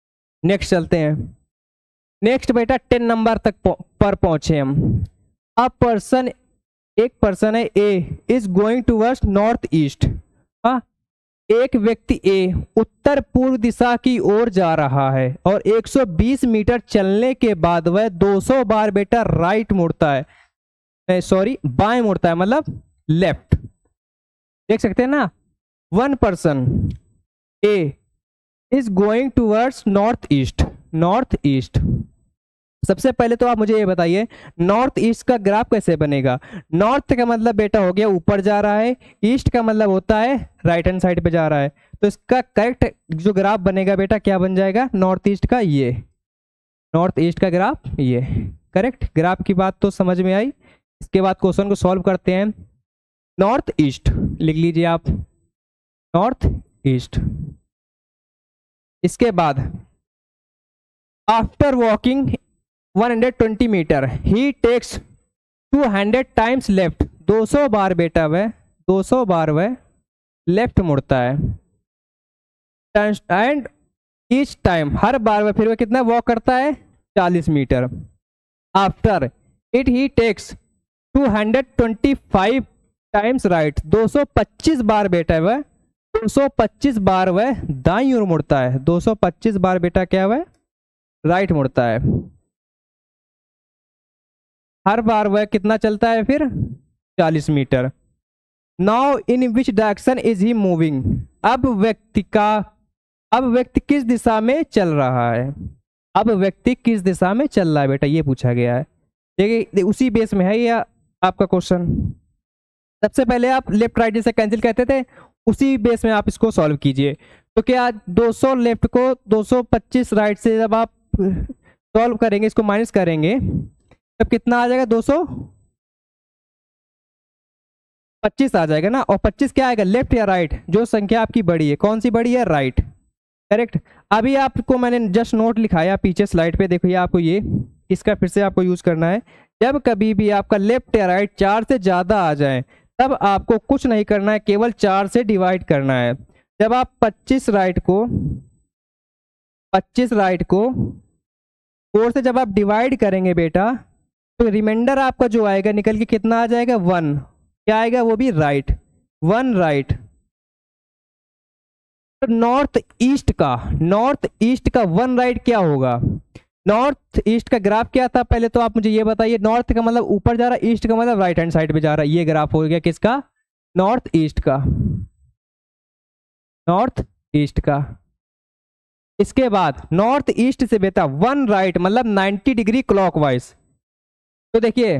नेक्स्ट चलते हैं। नेक्स्ट बेटा 10 नंबर तक पर पहुंचे हम। अ पर्सन, एक पर्सन है A is going towards north east. हाँ, एक व्यक्ति ए उत्तर पूर्व दिशा की ओर जा रहा है और 120 मीटर चलने के बाद वह 200 बार बेटा राइट मुड़ता है, सॉरी बाएं मुड़ता है, मतलब लेफ्ट। देख सकते हैं ना, one person A is going towards north east. North east, सबसे पहले तो आप मुझे ये बताइए नॉर्थ ईस्ट का ग्राफ कैसे बनेगा। नॉर्थ का मतलब बेटा हो गया ऊपर जा रहा है, ईस्ट का मतलब होता है राइट हैंड साइड पे जा रहा है। तो इसका करेक्ट जो ग्राफ बनेगा बेटा क्या बन जाएगा, नॉर्थ ईस्ट का ये, नॉर्थ ईस्ट का ग्राफ ये। करेक्ट, ग्राफ की बात तो समझ में आई। इसके बाद क्वेश्चन को सॉल्व करते हैं। नॉर्थ ईस्ट लिख लीजिए आप, नॉर्थ ईस्ट। इसके बाद after walking 120 metre he takes 200 times left. 200 बार बेटा वह 200 बार वह लेफ्ट मुड़ता है। एंड ईच टाइम, हर बार वह फिर वह कितना वॉक करता है, 40 metre. After it he takes 225 times right. 225 बार बेटा वह 225 बार वह दाईं ओर मुड़ता है। 225 बार बेटा क्या वह राइट मुड़ता है। हर बार वह कितना चलता है फिर, 40 metre. Now in which direction is he moving. अब व्यक्ति किस दिशा में चल रहा है। अब व्यक्ति किस दिशा में चल रहा है बेटा, ये पूछा गया है। देखिए उसी बेस में है ये आपका क्वेश्चन। सबसे पहले आप लेफ्ट राइट जैसे कैंसिल कहते थे, उसी बेस में आप इसको सॉल्व कीजिए। तो क्या 200 लेफ्ट को 225 राइट से जब आप सॉल्व करेंगे, इसको माइनस करेंगे, तब कितना आ जाएगा, 225 आ जाएगा ना। और 25 क्या आएगा, लेफ्ट या राइट। जो संख्या आपकी बड़ी है, कौन सी बड़ी है, राइट। करेक्ट। अभी आपको मैंने जस्ट नोट लिखाया पीछे स्लाइड पे, देखो ये आपको ये इसका फिर से आपको यूज करना है। जब कभी भी आपका लेफ्ट या राइट 4 से ज्यादा आ जाए तब आपको कुछ नहीं करना है, केवल 4 से डिवाइड करना है। जब आप 25 राइट को 4 से जब आप डिवाइड करेंगे बेटा, तो रिमाइंडर आपका जो आएगा निकल के कितना आ जाएगा, 1। क्या आएगा, वो भी राइट, 1 राइट। नॉर्थ ईस्ट का 1 राइट क्या होगा। नॉर्थ ईस्ट का ग्राफ क्या था, पहले तो आप मुझे ये बताइए। नॉर्थ का मतलब ऊपर जा रहा है, ईस्ट का मतलब राइट हैंड साइड पे जा रहा है। ये ग्राफ हो गया किसका, नॉर्थ ईस्ट का, नॉर्थ ईस्ट का। इसके बाद नॉर्थ ईस्ट से बेटा 1 राइट मतलब 90 डिग्री क्लॉकवाइज। तो देखिए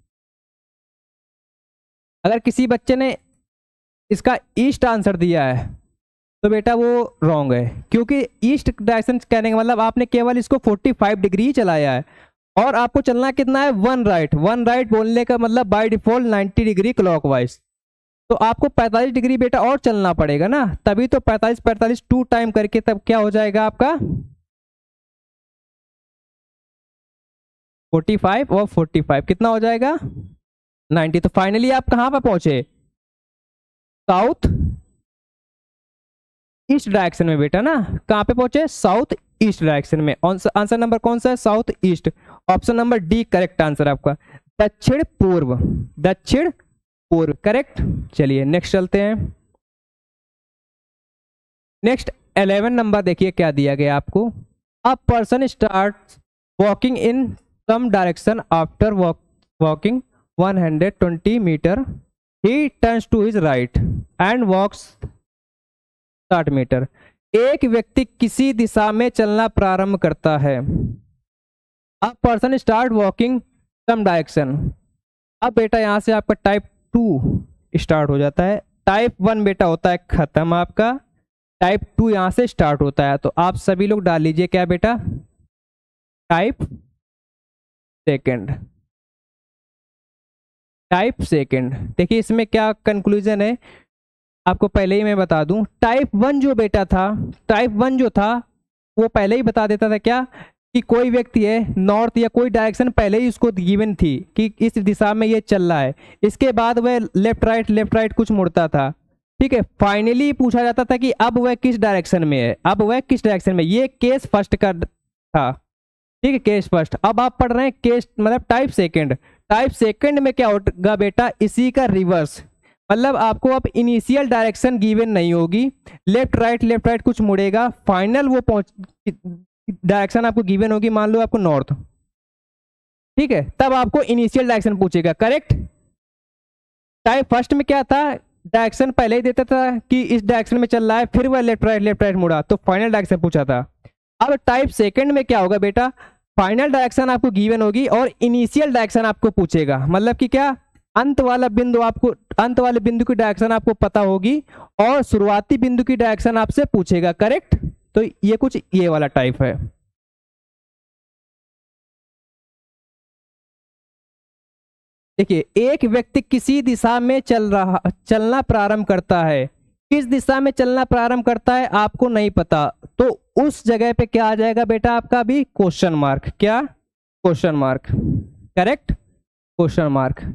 अगर किसी बच्चे ने इसका ईस्ट आंसर दिया है तो बेटा वो रॉन्ग है, क्योंकि ईस्ट डायरेक्शन कहने का मतलब आपने केवल इसको 45 डिग्री चलाया है और आपको चलना कितना है, 1 राइट। 1 राइट बोलने का मतलब बाय डिफॉल्ट 90 डिग्री क्लॉकवाइज। तो आपको 45 डिग्री बेटा और चलना पड़ेगा ना, तभी तो 45 2 टाइम करके तब क्या हो जाएगा आपका 45 और 45 कितना हो जाएगा 90। तो फाइनली आप कहां पर पहुंचे, साउथ ईस्ट डायरेक्शन में बेटा ना। कहां पे पहुंचे, साउथ ईस्ट डायरेक्शन में। आंसर नंबर कौन सा है, south east. Option number D correct answer आपका, दक्षिण पूर्व, दक्षिण पूर्व करेक्ट। चलिए नेक्स्ट चलते हैं। नेक्स्ट 11 नंबर देखिए क्या दिया गया आपको। A person start walking in some direction after walking 120 metre he turns to his right and walks 60 metre. एक व्यक्ति किसी दिशा में चलना प्रारंभ करता है। अब person start walking some direction. अब बेटा यहां से आपका टाइप 2 स्टार्ट हो जाता है। टाइप 1 बेटा होता है खत्म आपका, टाइप 2 यहां से स्टार्ट होता है। तो आप सभी लोग डाल लीजिए क्या बेटा, टाइप सेकंड, टाइप सेकंड। देखिए इसमें क्या कंक्लूजन है आपको पहले ही मैं बता दूं। टाइप 1 जो बेटा था, टाइप 1 जो था वो पहले ही बता देता था क्या कि कोई व्यक्ति है नॉर्थ या कोई डायरेक्शन पहले ही उसको गिवन थी कि इस दिशा में ये चल रहा है। इसके बाद वह लेफ्ट राइट कुछ मुड़ता था। ठीक है, फाइनली पूछा जाता था कि अब वह किस डायरेक्शन में है, अब वह किस डायरेक्शन में, ये केस फर्स्ट का था। ठीक है, केस फर्स्ट। अब आप पढ़ रहे हैं केस मतलब टाइप सेकंड। टाइप सेकंड में क्या होगा बेटा, इसी का रिवर्स। मतलब आपको अब इनिशियल डायरेक्शन गिवन नहीं होगी, लेफ्ट राइट कुछ मुड़ेगा, फाइनल वो डायरेक्शन आपको गिवन होगी, मान लो आपको नॉर्थ। ठीक है, तब आपको इनिशियल डायरेक्शन पूछेगा, करेक्ट। टाइप फर्स्ट में क्या था, डायरेक्शन पहले ही देता था कि इस डायरेक्शन में चल रहा है, फिर वह लेफ्ट राइट मुड़ा तो फाइनल डायरेक्शन पूछा था। अब टाइप सेकंड में क्या होगा बेटा, फाइनल डायरेक्शन आपको गिवन होगी और इनिशियल डायरेक्शन आपको पूछेगा। मतलब कि क्या, अंत वाला बिंदु आपको, अंत वाले बिंदु की डायरेक्शन आपको पता होगी और शुरुआती बिंदु की डायरेक्शन आपसे पूछेगा, करेक्ट। तो ये कुछ ये वाला टाइप है। देखिए, एक व्यक्ति किसी दिशा में चलना प्रारंभ करता है, किस दिशा में चलना प्रारंभ करता है आपको नहीं पता, तो उस जगह पे क्या आ जाएगा बेटा आपका भी क्वेश्चन मार्क। क्या, question mark, correct, question mark.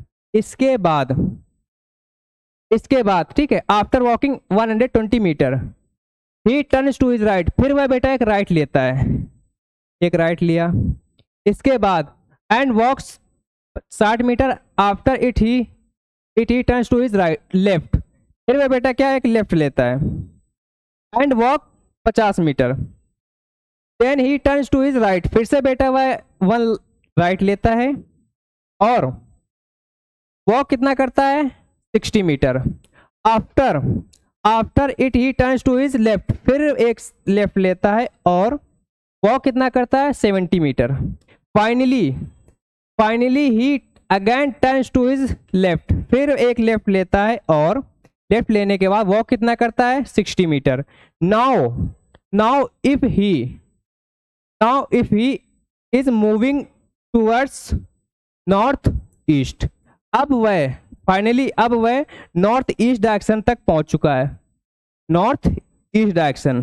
इसके बाद ठीक है, after walking 120 metre he turns to his right, फिर वह बेटा एक राइट लेता है, एक राइट लिया। इसके बाद and walks 60 metre, after it he turns to his right left, फिर वह बेटा क्या एक लेफ्ट लेता है। And walk 50 metre, then he turns to his right, फिर से बेटा वह 1 राइट लेता है और वॉक कितना करता है 60 metre. After it he turns to his left, फिर एक लेफ्ट लेता है और वॉक कितना करता है 70 metre. Finally he again turns to his left, फिर एक लेफ्ट लेता है और लेफ्ट लेने के बाद वॉक कितना करता है 60 metre. Now if he is moving towards north east, अब वह फाइनली नॉर्थ ईस्ट डायरेक्शन तक पहुंच चुका है, नॉर्थ ईस्ट डायरेक्शन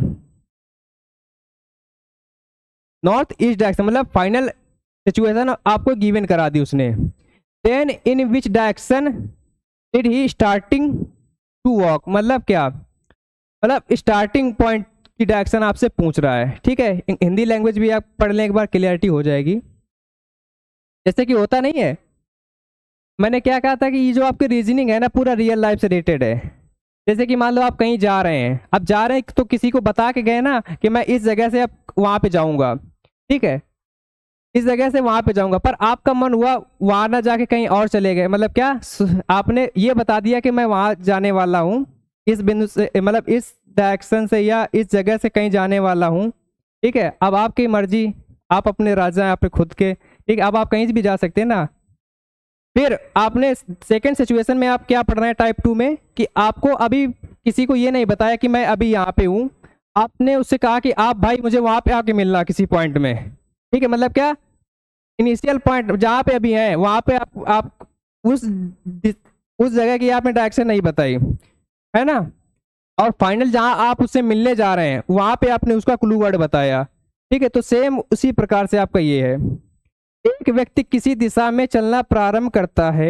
मतलब फाइनल सिचुएशन आपको गिवन करा दी उसने। Then in which direction did he starting to walk, मतलब क्या, मतलब स्टार्टिंग पॉइंट की डायरेक्शन आपसे पूछ रहा है। ठीक है, हिंदी लैंग्वेज भी आप पढ़ लें एक बार, क्लियरिटी हो जाएगी। जैसे कि होता नहीं है, मैंने क्या कहा था कि ये जो आपकी रीजनिंग है ना पूरा रियल लाइफ से रिलेटेड है। जैसे कि मान लो आप कहीं जा रहे हैं, अब जा रहे हैं तो किसी को बता के गए ना कि मैं इस जगह से अब वहां पे जाऊंगा, ठीक है, इस जगह से वहां पे जाऊंगा, पर आपका मन हुआ वहां ना जाके कहीं और चले गए। मतलब क्या, आपने ये बता दिया कि मैं वहां जाने वाला हूँ, इस बिंदु से मतलब इस डायरेक्शन से या इस जगह से कहीं जाने वाला हूँ। ठीक है, अब आपकी मर्जी, आप अपने राजा हैं अपने खुद के, ठीक है, अब आप कहीं भी जा सकते हैं ना। फिर आपने सेकंड सिचुएशन में आप क्या पढ़ रहे हैं टाइप 2 में, कि आपको अभी किसी को ये नहीं बताया कि मैं अभी यहाँ पे हूँ, आपने उससे कहा कि आप भाई मुझे वहां पे आके मिलना किसी पॉइंट में। ठीक है, मतलब क्या, इनिशियल पॉइंट जहाँ पे अभी है वहां पे आप उस जगह की आपने डायरेक्शन नहीं बताई है ना, और फाइनल जहां आप उससे मिलने जा रहे हैं वहां पे आपने उसका क्लू वर्ड बताया। ठीक है, तो सेम उसी प्रकार से आपका ये है, एक व्यक्ति किसी दिशा में चलना प्रारंभ करता है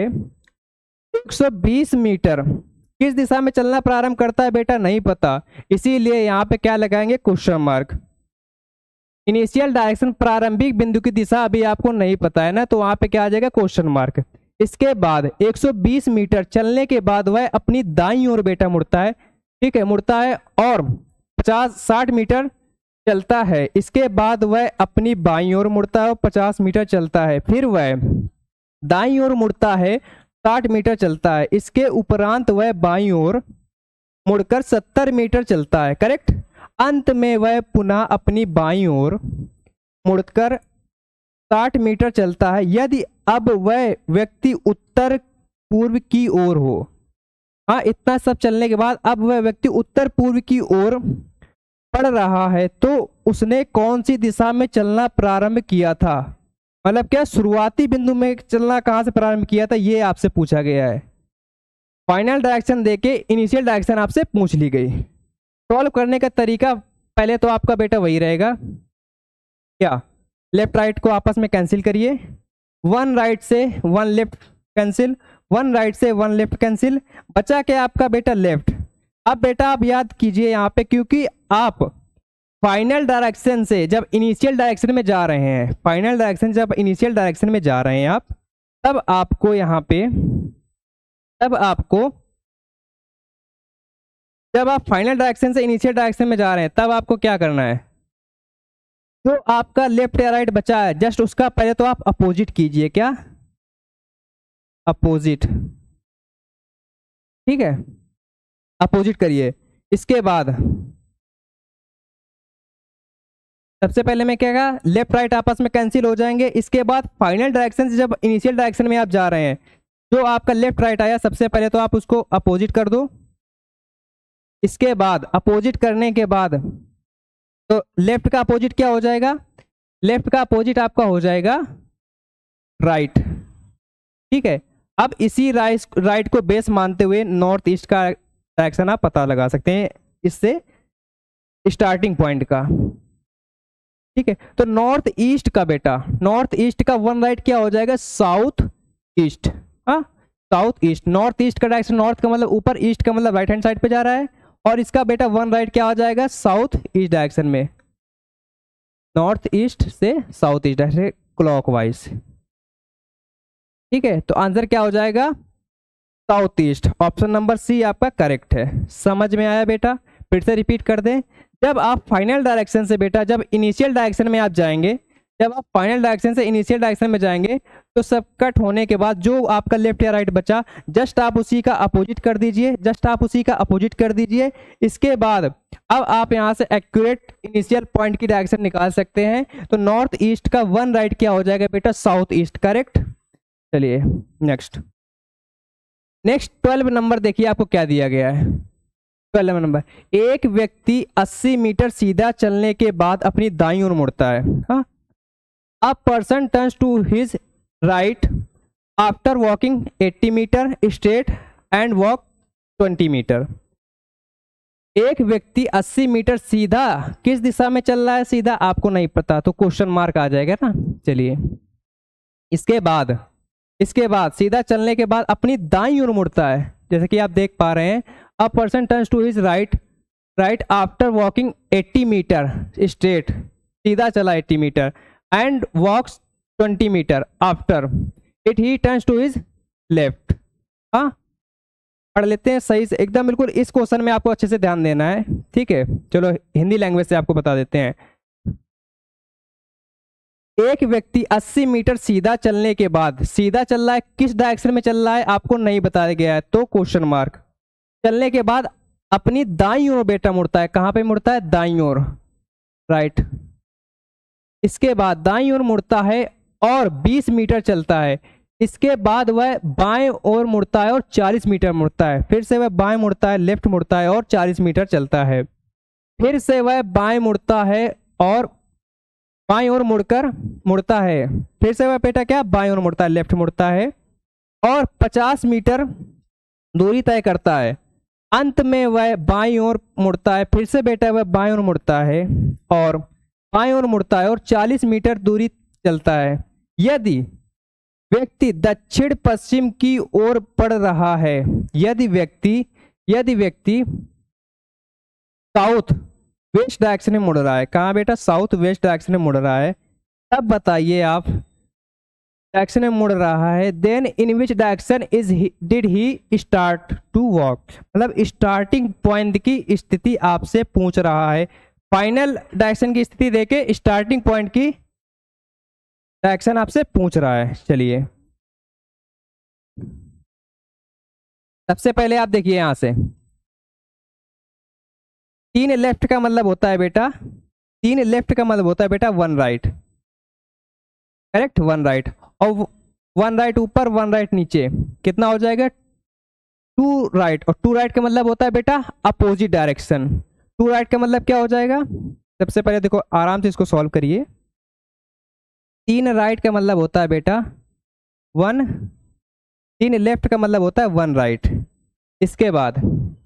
120 मीटर, किस दिशा में चलना प्रारंभ करता है बेटा नहीं पता, इसीलिए यहाँ पे क्या लगाएंगे क्वेश्चन मार्क। इनिशियल डायरेक्शन प्रारंभिक बिंदु की दिशा अभी आपको नहीं पता है ना, तो वहां पे क्या आ जाएगा क्वेश्चन मार्क। इसके बाद 120 मीटर चलने के बाद वह अपनी दाईं ओर बेटा मुड़ता है। ठीक है, मुड़ता है और 50-60 मीटर चलता है। इसके बाद वह अपनी बाईं ओर मुड़ता है और 50 मीटर चलता है, फिर वह दाईं ओर मुड़ता है 60 मीटर चलता है। इसके उपरांत वह बाईं ओर मुड़कर 70 मीटर चलता है, करेक्ट। अंत में वह पुनः अपनी बाईं ओर मुड़कर 60 मीटर चलता है, यदि अब वह व्यक्ति उत्तर पूर्व की ओर हो। हाँ, इतना सब चलने के बाद अब वह व्यक्ति उत्तर पूर्व की ओर बढ़ रहा है, तो उसने कौन सी दिशा में चलना प्रारंभ किया था। मतलब क्या, शुरुआती बिंदु में चलना कहां से प्रारंभ किया था, ये आपसे पूछा गया है। फाइनल डायरेक्शन देके इनिशियल डायरेक्शन आपसे पूछ ली गई। सॉल्व करने का तरीका पहले तो आपका बेटा वही रहेगा, क्या, लेफ्ट राइट को आपस में कैंसिल करिए, 1 राइट से 1 लेफ्ट कैंसिल, 1 राइट से 1 लेफ्ट कैंसिल, बचा क्या आपका बेटा लेफ्ट। अब बेटा आप याद कीजिए यहाँ पे, क्योंकि आप फाइनल डायरेक्शन से जब इनिशियल डायरेक्शन में जा रहे हैं, फाइनल डायरेक्शन जब इनिशियल डायरेक्शन में जा रहे हैं आप, तब आपको यहाँ पे, तब आपको, जब आप फाइनल डायरेक्शन से इनिशियल डायरेक्शन में जा रहे हैं तब आपको क्या करना है, जो आपका लेफ्ट या राइट बचा है जस्ट उसका पहले तो आप अपोजिट कीजिए। क्या? अपोजिट। ठीक है, अपोजिट करिए। इसके बाद सबसे पहले मैं क्या कहा, लेफ्ट राइट आपस में कैंसिल हो जाएंगे। इसके बाद फाइनल डायरेक्शन से जब इनिशियल डायरेक्शन में आप जा रहे हैं, जो आपका लेफ्ट राइट आया सबसे पहले तो आप उसको अपोजिट कर दो। इसके बाद अपोजिट करने के बाद तो लेफ्ट का अपोजिट क्या हो जाएगा, लेफ्ट का अपोजिट आपका हो जाएगा राइट। ठीक है, अब इसी राइट को बेस मानते हुए नॉर्थ ईस्ट का डायरेक्शन आप पता लगा सकते हैं इससे, स्टार्टिंग पॉइंट का। ठीक है, तो नॉर्थ ईस्ट का बेटा, नॉर्थ ईस्ट का वन राइट क्या हो जाएगा, साउथ ईस्ट। हाँ, साउथ ईस्ट। नॉर्थ ईस्ट का डायरेक्शन, नॉर्थ का मतलब ऊपर, ईस्ट का मतलब राइट हैंड साइड पे जा रहा है, और इसका बेटा वन राइट क्या हो जाएगा, साउथ ईस्ट डायरेक्शन में, नॉर्थ ईस्ट से साउथ ईस्ट डायरेक्शन क्लॉकवाइज। ठीक है, तो आंसर क्या हो जाएगा, south east. Option number C आपका करेक्ट है। समझ में आया बेटा? फिर से रिपीट कर दें, जब आप फाइनल डायरेक्शन से बेटा, जब इनिशियल डायरेक्शन में आप जाएंगे, जब आप फाइनल डायरेक्शन से इनिशियल डायरेक्शन में जाएंगे तो सब कट होने के बाद जो आपका लेफ्ट या राइट बचा जस्ट आप उसी का अपोजिट कर दीजिए, जस्ट आप उसी का अपोजिट कर दीजिए। इसके बाद अब आप यहाँ से एक्यूरेट इनिशियल पॉइंट की डायरेक्शन निकाल सकते हैं। तो नॉर्थ ईस्ट का वन राइट क्या हो जाएगा बेटा, साउथ ईस्ट। करेक्ट। चलिए नेक्स्ट, नेक्स्ट 12 नंबर देखिए आपको क्या दिया गया है। 12 नंबर, एक व्यक्ति 80 मीटर सीधा चलने के बाद अपनी दाईं ओर मुड़ता है। हाँ, a person turns to his right after walking 80 metre straight and walk 20 metre. एक व्यक्ति 80 मीटर सीधा किस दिशा में चल रहा है, सीधा आपको नहीं पता तो क्वेश्चन मार्क आ जाएगा ना। चलिए, इसके बाद सीधा चलने के बाद अपनी दाईं ओर मुड़ता है, जैसे कि आप देख पा रहे हैं, a person turns to his right after walking 80 metre straight, सीधा चला 80 metre, and walks 20 metre after it he turns to his left. हाँ, पढ़ लेते हैं सही से एकदम बिल्कुल। इस क्वेश्चन में आपको अच्छे से ध्यान देना है। ठीक है, चलो हिंदी लैंग्वेज से आपको बता देते हैं। एक व्यक्ति 80 मीटर सीधा चलने के बाद, सीधा चल रहा है, किस डायरेक्शन में चल रहा है आपको नहीं बताया गया है तो क्वेश्चन मार्क। चलने के बाद अपनी दाईं ओर बेटा मुड़ता है। कहां पे मुड़ता है, दाईं ओर, राइट। इसके बाद दाईं ओर मुड़ता है और 20 मीटर चलता है। इसके बाद वह बाएं ओर मुड़ता है और 40 मीटर मुड़ता है। फिर से वह बाएं मुड़ता है, लेफ्ट मुड़ता है और 40 मीटर चलता है। फिर से वह बाएं मुड़ता है और बाईं ओर मुड़ता है। फिर से वह बेटा क्या, बाईं ओर मुड़ता है, लेफ्ट मुड़ता है और 50 मीटर दूरी तय करता है। अंत में वह बाईं ओर मुड़ता है। फिर से बेटा वह बाईं ओर मुड़ता है और बाईं ओर मुड़ता है और 40 मीटर दूरी चलता है। यदि व्यक्ति दक्षिण पश्चिम की ओर बढ़ रहा है, यदि व्यक्ति साउथ वेस्ट डायरेक्शन में मुड़ रहा है, कहाँ बेटा, साउथ वेस्ट डायरेक्शन में मुड़ रहा है, तब बताइए आप डायरेक्शन में मुड़ रहा है, then in which direction did he start to walk. मतलब स्टार्टिंग पॉइंट की स्थिति आपसे पूछ रहा है। फाइनल डायरेक्शन की स्थिति देके स्टार्टिंग पॉइंट की डायरेक्शन आपसे पूछ रहा है। चलिए, सबसे पहले आप देखिए यहां से 3 लेफ्ट का मतलब होता है बेटा, 3 लेफ्ट का मतलब होता है बेटा 1 राइट। करेक्ट, 1 राइट, और 1 राइट ऊपर 1 राइट नीचे, कितना हो जाएगा 2 राइट। और 2 राइट का मतलब होता है बेटा अपोजिट डायरेक्शन। 2 राइट का मतलब क्या हो जाएगा, सबसे पहले देखो आराम से इसको सॉल्व करिए। 3 राइट का मतलब होता है बेटा 1, 3 लेफ्ट का मतलब होता है 1 राइट। इसके बाद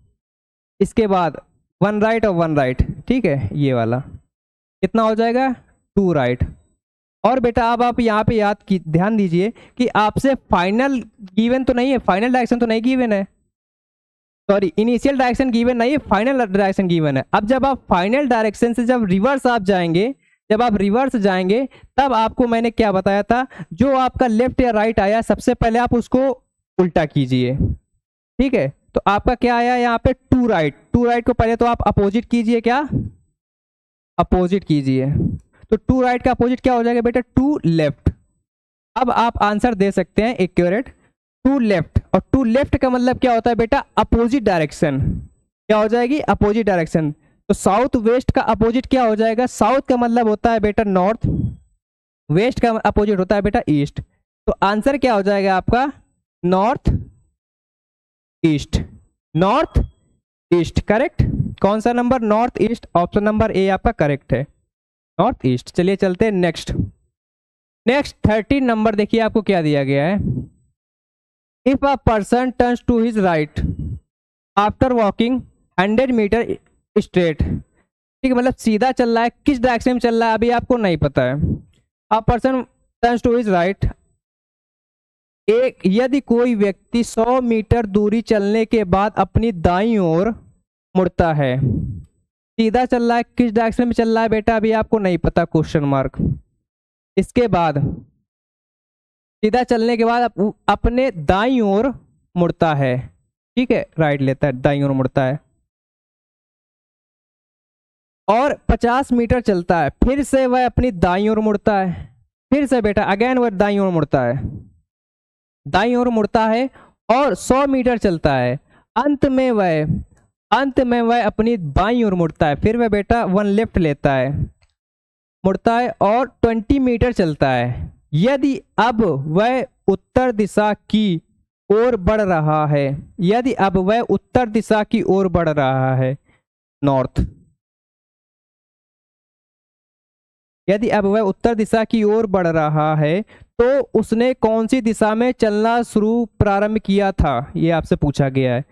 1 राइट और 1 राइट, ठीक है, ये वाला कितना हो जाएगा 2 राइट। और बेटा अब आप यहाँ पे ध्यान दीजिए कि आपसे फाइनल गिवन तो नहीं है, फाइनल डायरेक्शन तो नहीं गिवन है, सॉरी, इनिशियल डायरेक्शन गिवन नहीं है, फाइनल डायरेक्शन गिवन है। अब जब आप फाइनल डायरेक्शन से जब रिवर्स आप जाएंगे, जब आप रिवर्स जाएंगे तब आपको मैंने क्या बताया था, जो आपका लेफ्ट या राइट आया सबसे पहले आप उसको उल्टा कीजिए, ठीक है। तो आपका क्या आया यहाँ पे, टू राइट, टू राइट को पहले तो आप अपोजिट कीजिए, क्या अपोजिट कीजिए। तो टू राइट का अपोजिट क्या हो जाएगा बेटा, टू लेफ्ट। अब आप आंसर दे सकते हैं एक्यूरेट, टू लेफ्ट। और टू लेफ्ट का मतलब क्या होता है बेटा, अपोजिट डायरेक्शन। क्या हो जाएगी, अपोजिट डायरेक्शन। तो साउथ वेस्ट का अपोजिट क्या हो जाएगा, साउथ का मतलब होता है बेटा नॉर्थ, वेस्ट का अपोजिट होता है बेटा ईस्ट। तो आंसर क्या हो जाएगा आपका, north east, north east, correct. कौन सा number, north east, option number A आपका करेक्ट है, नॉर्थ ईस्ट। चलिए चलते हैं नेक्स्ट। नेक्स्ट 13 नंबर देखिए आपको क्या दिया गया है। If a person turns to his right after walking 100 metre straight, ठीक है, मतलब सीधा चल रहा है, किस डायरेक्शन में चल रहा है अभी आपको नहीं पता है। A person turns to his right, एक यदि कोई व्यक्ति 100 मीटर दूरी चलने के बाद अपनी दाईं ओर मुड़ता है, सीधा चल रहा है, किस डायरेक्शन में चल रहा है बेटा अभी आपको नहीं पता, क्वेश्चन मार्क। इसके बाद सीधा चलने के बाद अपने दाईं ओर मुड़ता है, ठीक है, राइट लेता है, दाईं ओर मुड़ता है और 50 मीटर चलता है, फिर से वह अपनी दाईं ओर मुड़ता है, फिर से बेटा अगेन वह दाईं ओर मुड़ता है, दाईं ओर मुड़ता है और 100 मीटर चलता है, अंत में वह अपनी बाईं ओर मुड़ता है, फिर वह बेटा 1 लेफ्ट लेता है, मुड़ता है और 20 मीटर चलता है। यदि अब वह उत्तर दिशा की ओर बढ़ रहा है, यदि अब वह उत्तर दिशा की ओर बढ़ रहा है, नॉर्थ, यदि अब वह उत्तर दिशा की ओर बढ़ रहा है तो उसने कौन सी दिशा में चलना शुरू प्रारंभ किया था, यह आपसे पूछा गया है।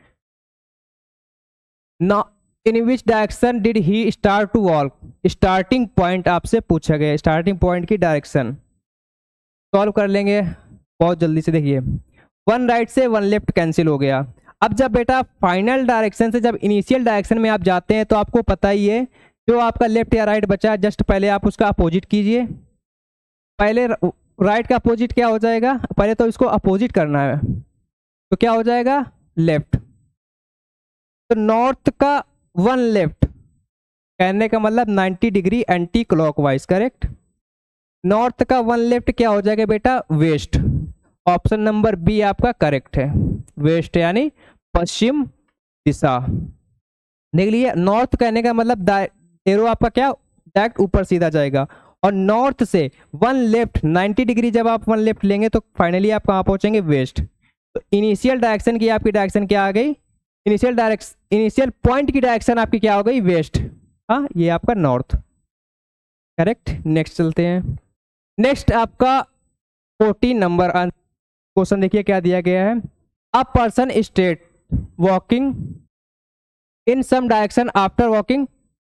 ना in which direction did he start to walk, starting point आपसे पूछा गया है, स्टार्टिंग पॉइंट की डायरेक्शन सॉल्व कर लेंगे बहुत जल्दी से। देखिए 1 राइट से 1 लेफ्ट कैंसिल हो गया। अब जब बेटा फाइनल डायरेक्शन से जब इनिशियल डायरेक्शन में आप जाते हैं तो आपको पता ही है, जो आपका लेफ्ट या राइट बचा है जस्ट पहले आप उसका अपोजिट कीजिए। पहले राइट का अपोजिट क्या हो जाएगा, पहले तो इसको अपोजिट करना है, तो क्या हो जाएगा, लेफ्ट। तो नॉर्थ का 1 लेफ्ट कहने का मतलब 90 degree anticlockwise, correct. North का 1 लेफ्ट क्या हो जाएगा बेटा, वेस्ट। ऑप्शन नंबर बी आपका करेक्ट है, वेस्ट यानी पश्चिम दिशा। देख लीजिए, नॉर्थ कहने का मतलब एरो आपका क्या डायरेक्ट ऊपर सीधा जाएगा, और नॉर्थ से 1 लेफ्ट 90 डिग्री जब आप 1 लेफ्ट लेंगे तो फाइनली आप कहाँ पहुंचेंगे, वेस्ट। तो इनिशियल डायरेक्शन की आपकी डायरेक्शन क्या आ गई, इनिशियल पॉइंट की डायरेक्शन आपकी क्या हो गई, वेस्ट। हाँ, ये आपका नॉर्थ, करेक्ट। नेक्स्ट चलते हैं। नेक्स्ट आपका 14 नंबर क्वेश्चन देखिए क्या दिया गया है। A person straight walking in some direction after walking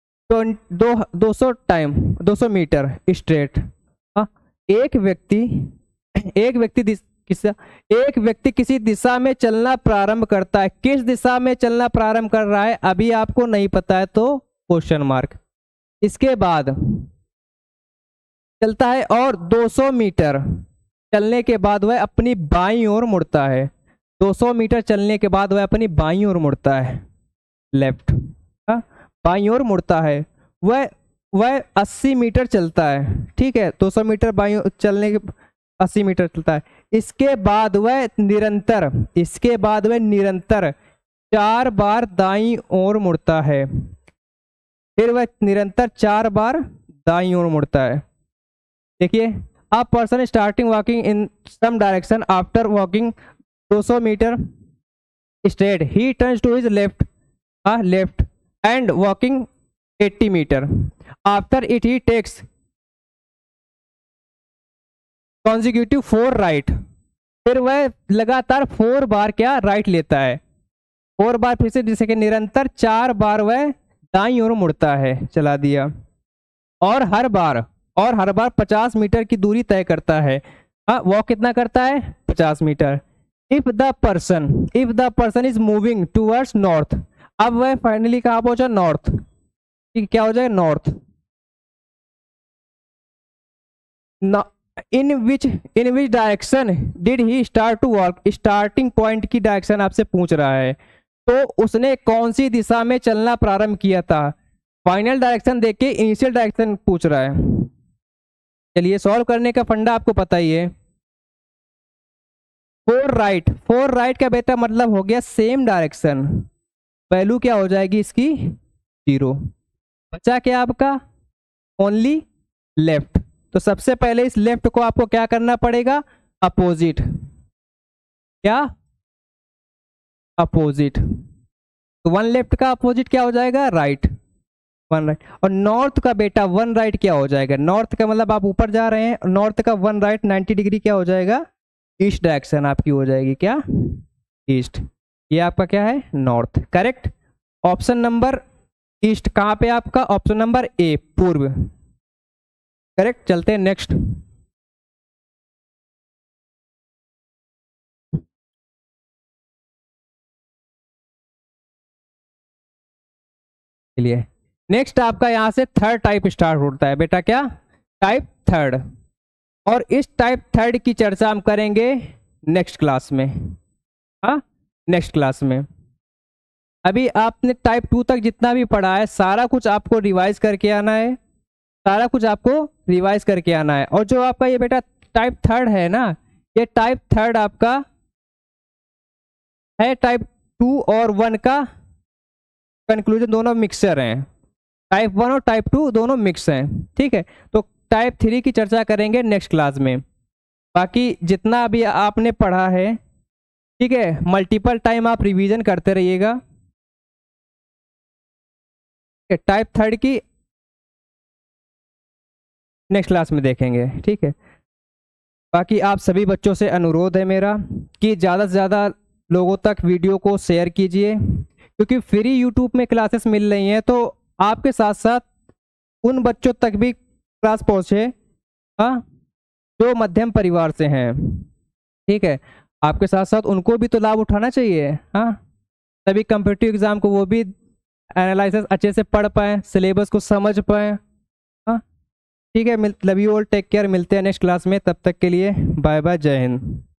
200 metre straight. एक व्यक्ति किसी दिशा में चलना प्रारंभ करता है, किस दिशा में चलना प्रारंभ कर रहा है अभी आपको नहीं पता है तो क्वेश्चन मार्क। इसके बाद चलता है और 200 मीटर चलने के बाद वह अपनी बाईं ओर मुड़ता है, 200 मीटर चलने के बाद वह अपनी बाईं ओर मुड़ता है, लेफ्ट, बाईं ओर मुड़ता है। वह 80 मीटर चलता है, ठीक है, 200 मीटर बाईं ओर चलने के 80 मीटर चलता है। इसके बाद वह निरंतर 4 बार दाईं ओर मुड़ता है, फिर वह निरंतर 4 बार दाईं ओर मुड़ता है। देखिए, a person starting walking in some direction after walking 200 metre straight he turns to his left and walking 80 metre after it he takes consecutive 4 right, फिर वह लगातार 4 बार क्या राइट लेता है, 4 बार फिर से, जैसे कि निरंतर 4 बार वह दाईं ओर मुड़ता है, चला दिया, और हर बार 50 मीटर की दूरी तय करता है। वॉक कितना करता है, 50 metre. If the person is moving towards north, अब वह फाइनली कहाँ पहुंचा, नॉर्थ। ठीक, क्या हो जाएगा, north. In which direction did he start to walk, starting point की डायरेक्शन आपसे पूछ रहा है, तो उसने कौन सी दिशा में चलना प्रारंभ किया था। फाइनल डायरेक्शन देख के इनिशियल डायरेक्शन पूछ रहा है। चलिए सॉल्व करने का फंडा आपको पता ही है। फोर राइट का बेटा मतलब हो गया सेम डायरेक्शन, वैल्यू क्या हो जाएगी इसकी, 0। बचा क्या आपका, ओनली लेफ्ट। तो सबसे पहले इस लेफ्ट को आपको क्या करना पड़ेगा, अपोजिट। क्या, अपोजिट। तो वन लेफ्ट का अपोजिट क्या हो जाएगा, राइट। One right. और नॉर्थ का बेटा वन राइट क्या हो जाएगा, नॉर्थ का मतलब आप ऊपर जा रहे हैं, नॉर्थ का वन राइट 90 डिग्री क्या हो जाएगा, ईस्ट डायरेक्शन आपकी हो जाएगी, क्या, ईस्ट। ये आपका क्या है, north. Correct. Option number east कहाँ पे आपका, ऑप्शन नंबर ए, पूर्व। करेक्ट। चलते हैं नेक्स्ट। चलिए नेक्स्ट आपका यहां से थर्ड टाइप स्टार्ट होता है बेटा, क्या, टाइप थर्ड। और इस टाइप थर्ड की चर्चा हम करेंगे नेक्स्ट क्लास में। हाँ, नेक्स्ट क्लास में। अभी आपने टाइप 2 तक जितना भी पढ़ा है सारा कुछ आपको रिवाइज करके आना है, सारा कुछ आपको रिवाइज करके आना है। और जो आपका ये बेटा टाइप थर्ड है ना, ये टाइप थर्ड आपका है टाइप 2 और 1 का कंक्लूजन, दोनों मिक्सर हैं। टाइप 1 और टाइप 2 दोनों मिक्स हैं। ठीक है, तो टाइप 3 की चर्चा करेंगे नेक्स्ट क्लास में। बाकी जितना अभी आपने पढ़ा है, ठीक है, मल्टीपल टाइम आप रिवीजन करते रहिएगा। टाइप थर्ड की नेक्स्ट क्लास में देखेंगे। ठीक है, बाकी आप सभी बच्चों से अनुरोध है मेरा कि ज़्यादा से ज़्यादा लोगों तक वीडियो को शेयर कीजिए, क्योंकि फ्री यूट्यूब में क्लासेस मिल रही हैं, तो आपके साथ साथ उन बच्चों तक भी क्लास पहुँचे, हाँ, जो मध्यम परिवार से हैं। ठीक है, आपके साथ साथ उनको भी तो लाभ उठाना चाहिए। हाँ, तभी कम्पिटिटिव एग्जाम को वो भी एनालिसिस अच्छे से पढ़ पाए, सिलेबस को समझ पाए। हाँ, ठीक है, love you all, take care, मिलते हैं नेक्स्ट क्लास में, तब तक के लिए बाय बाय, जय हिंद।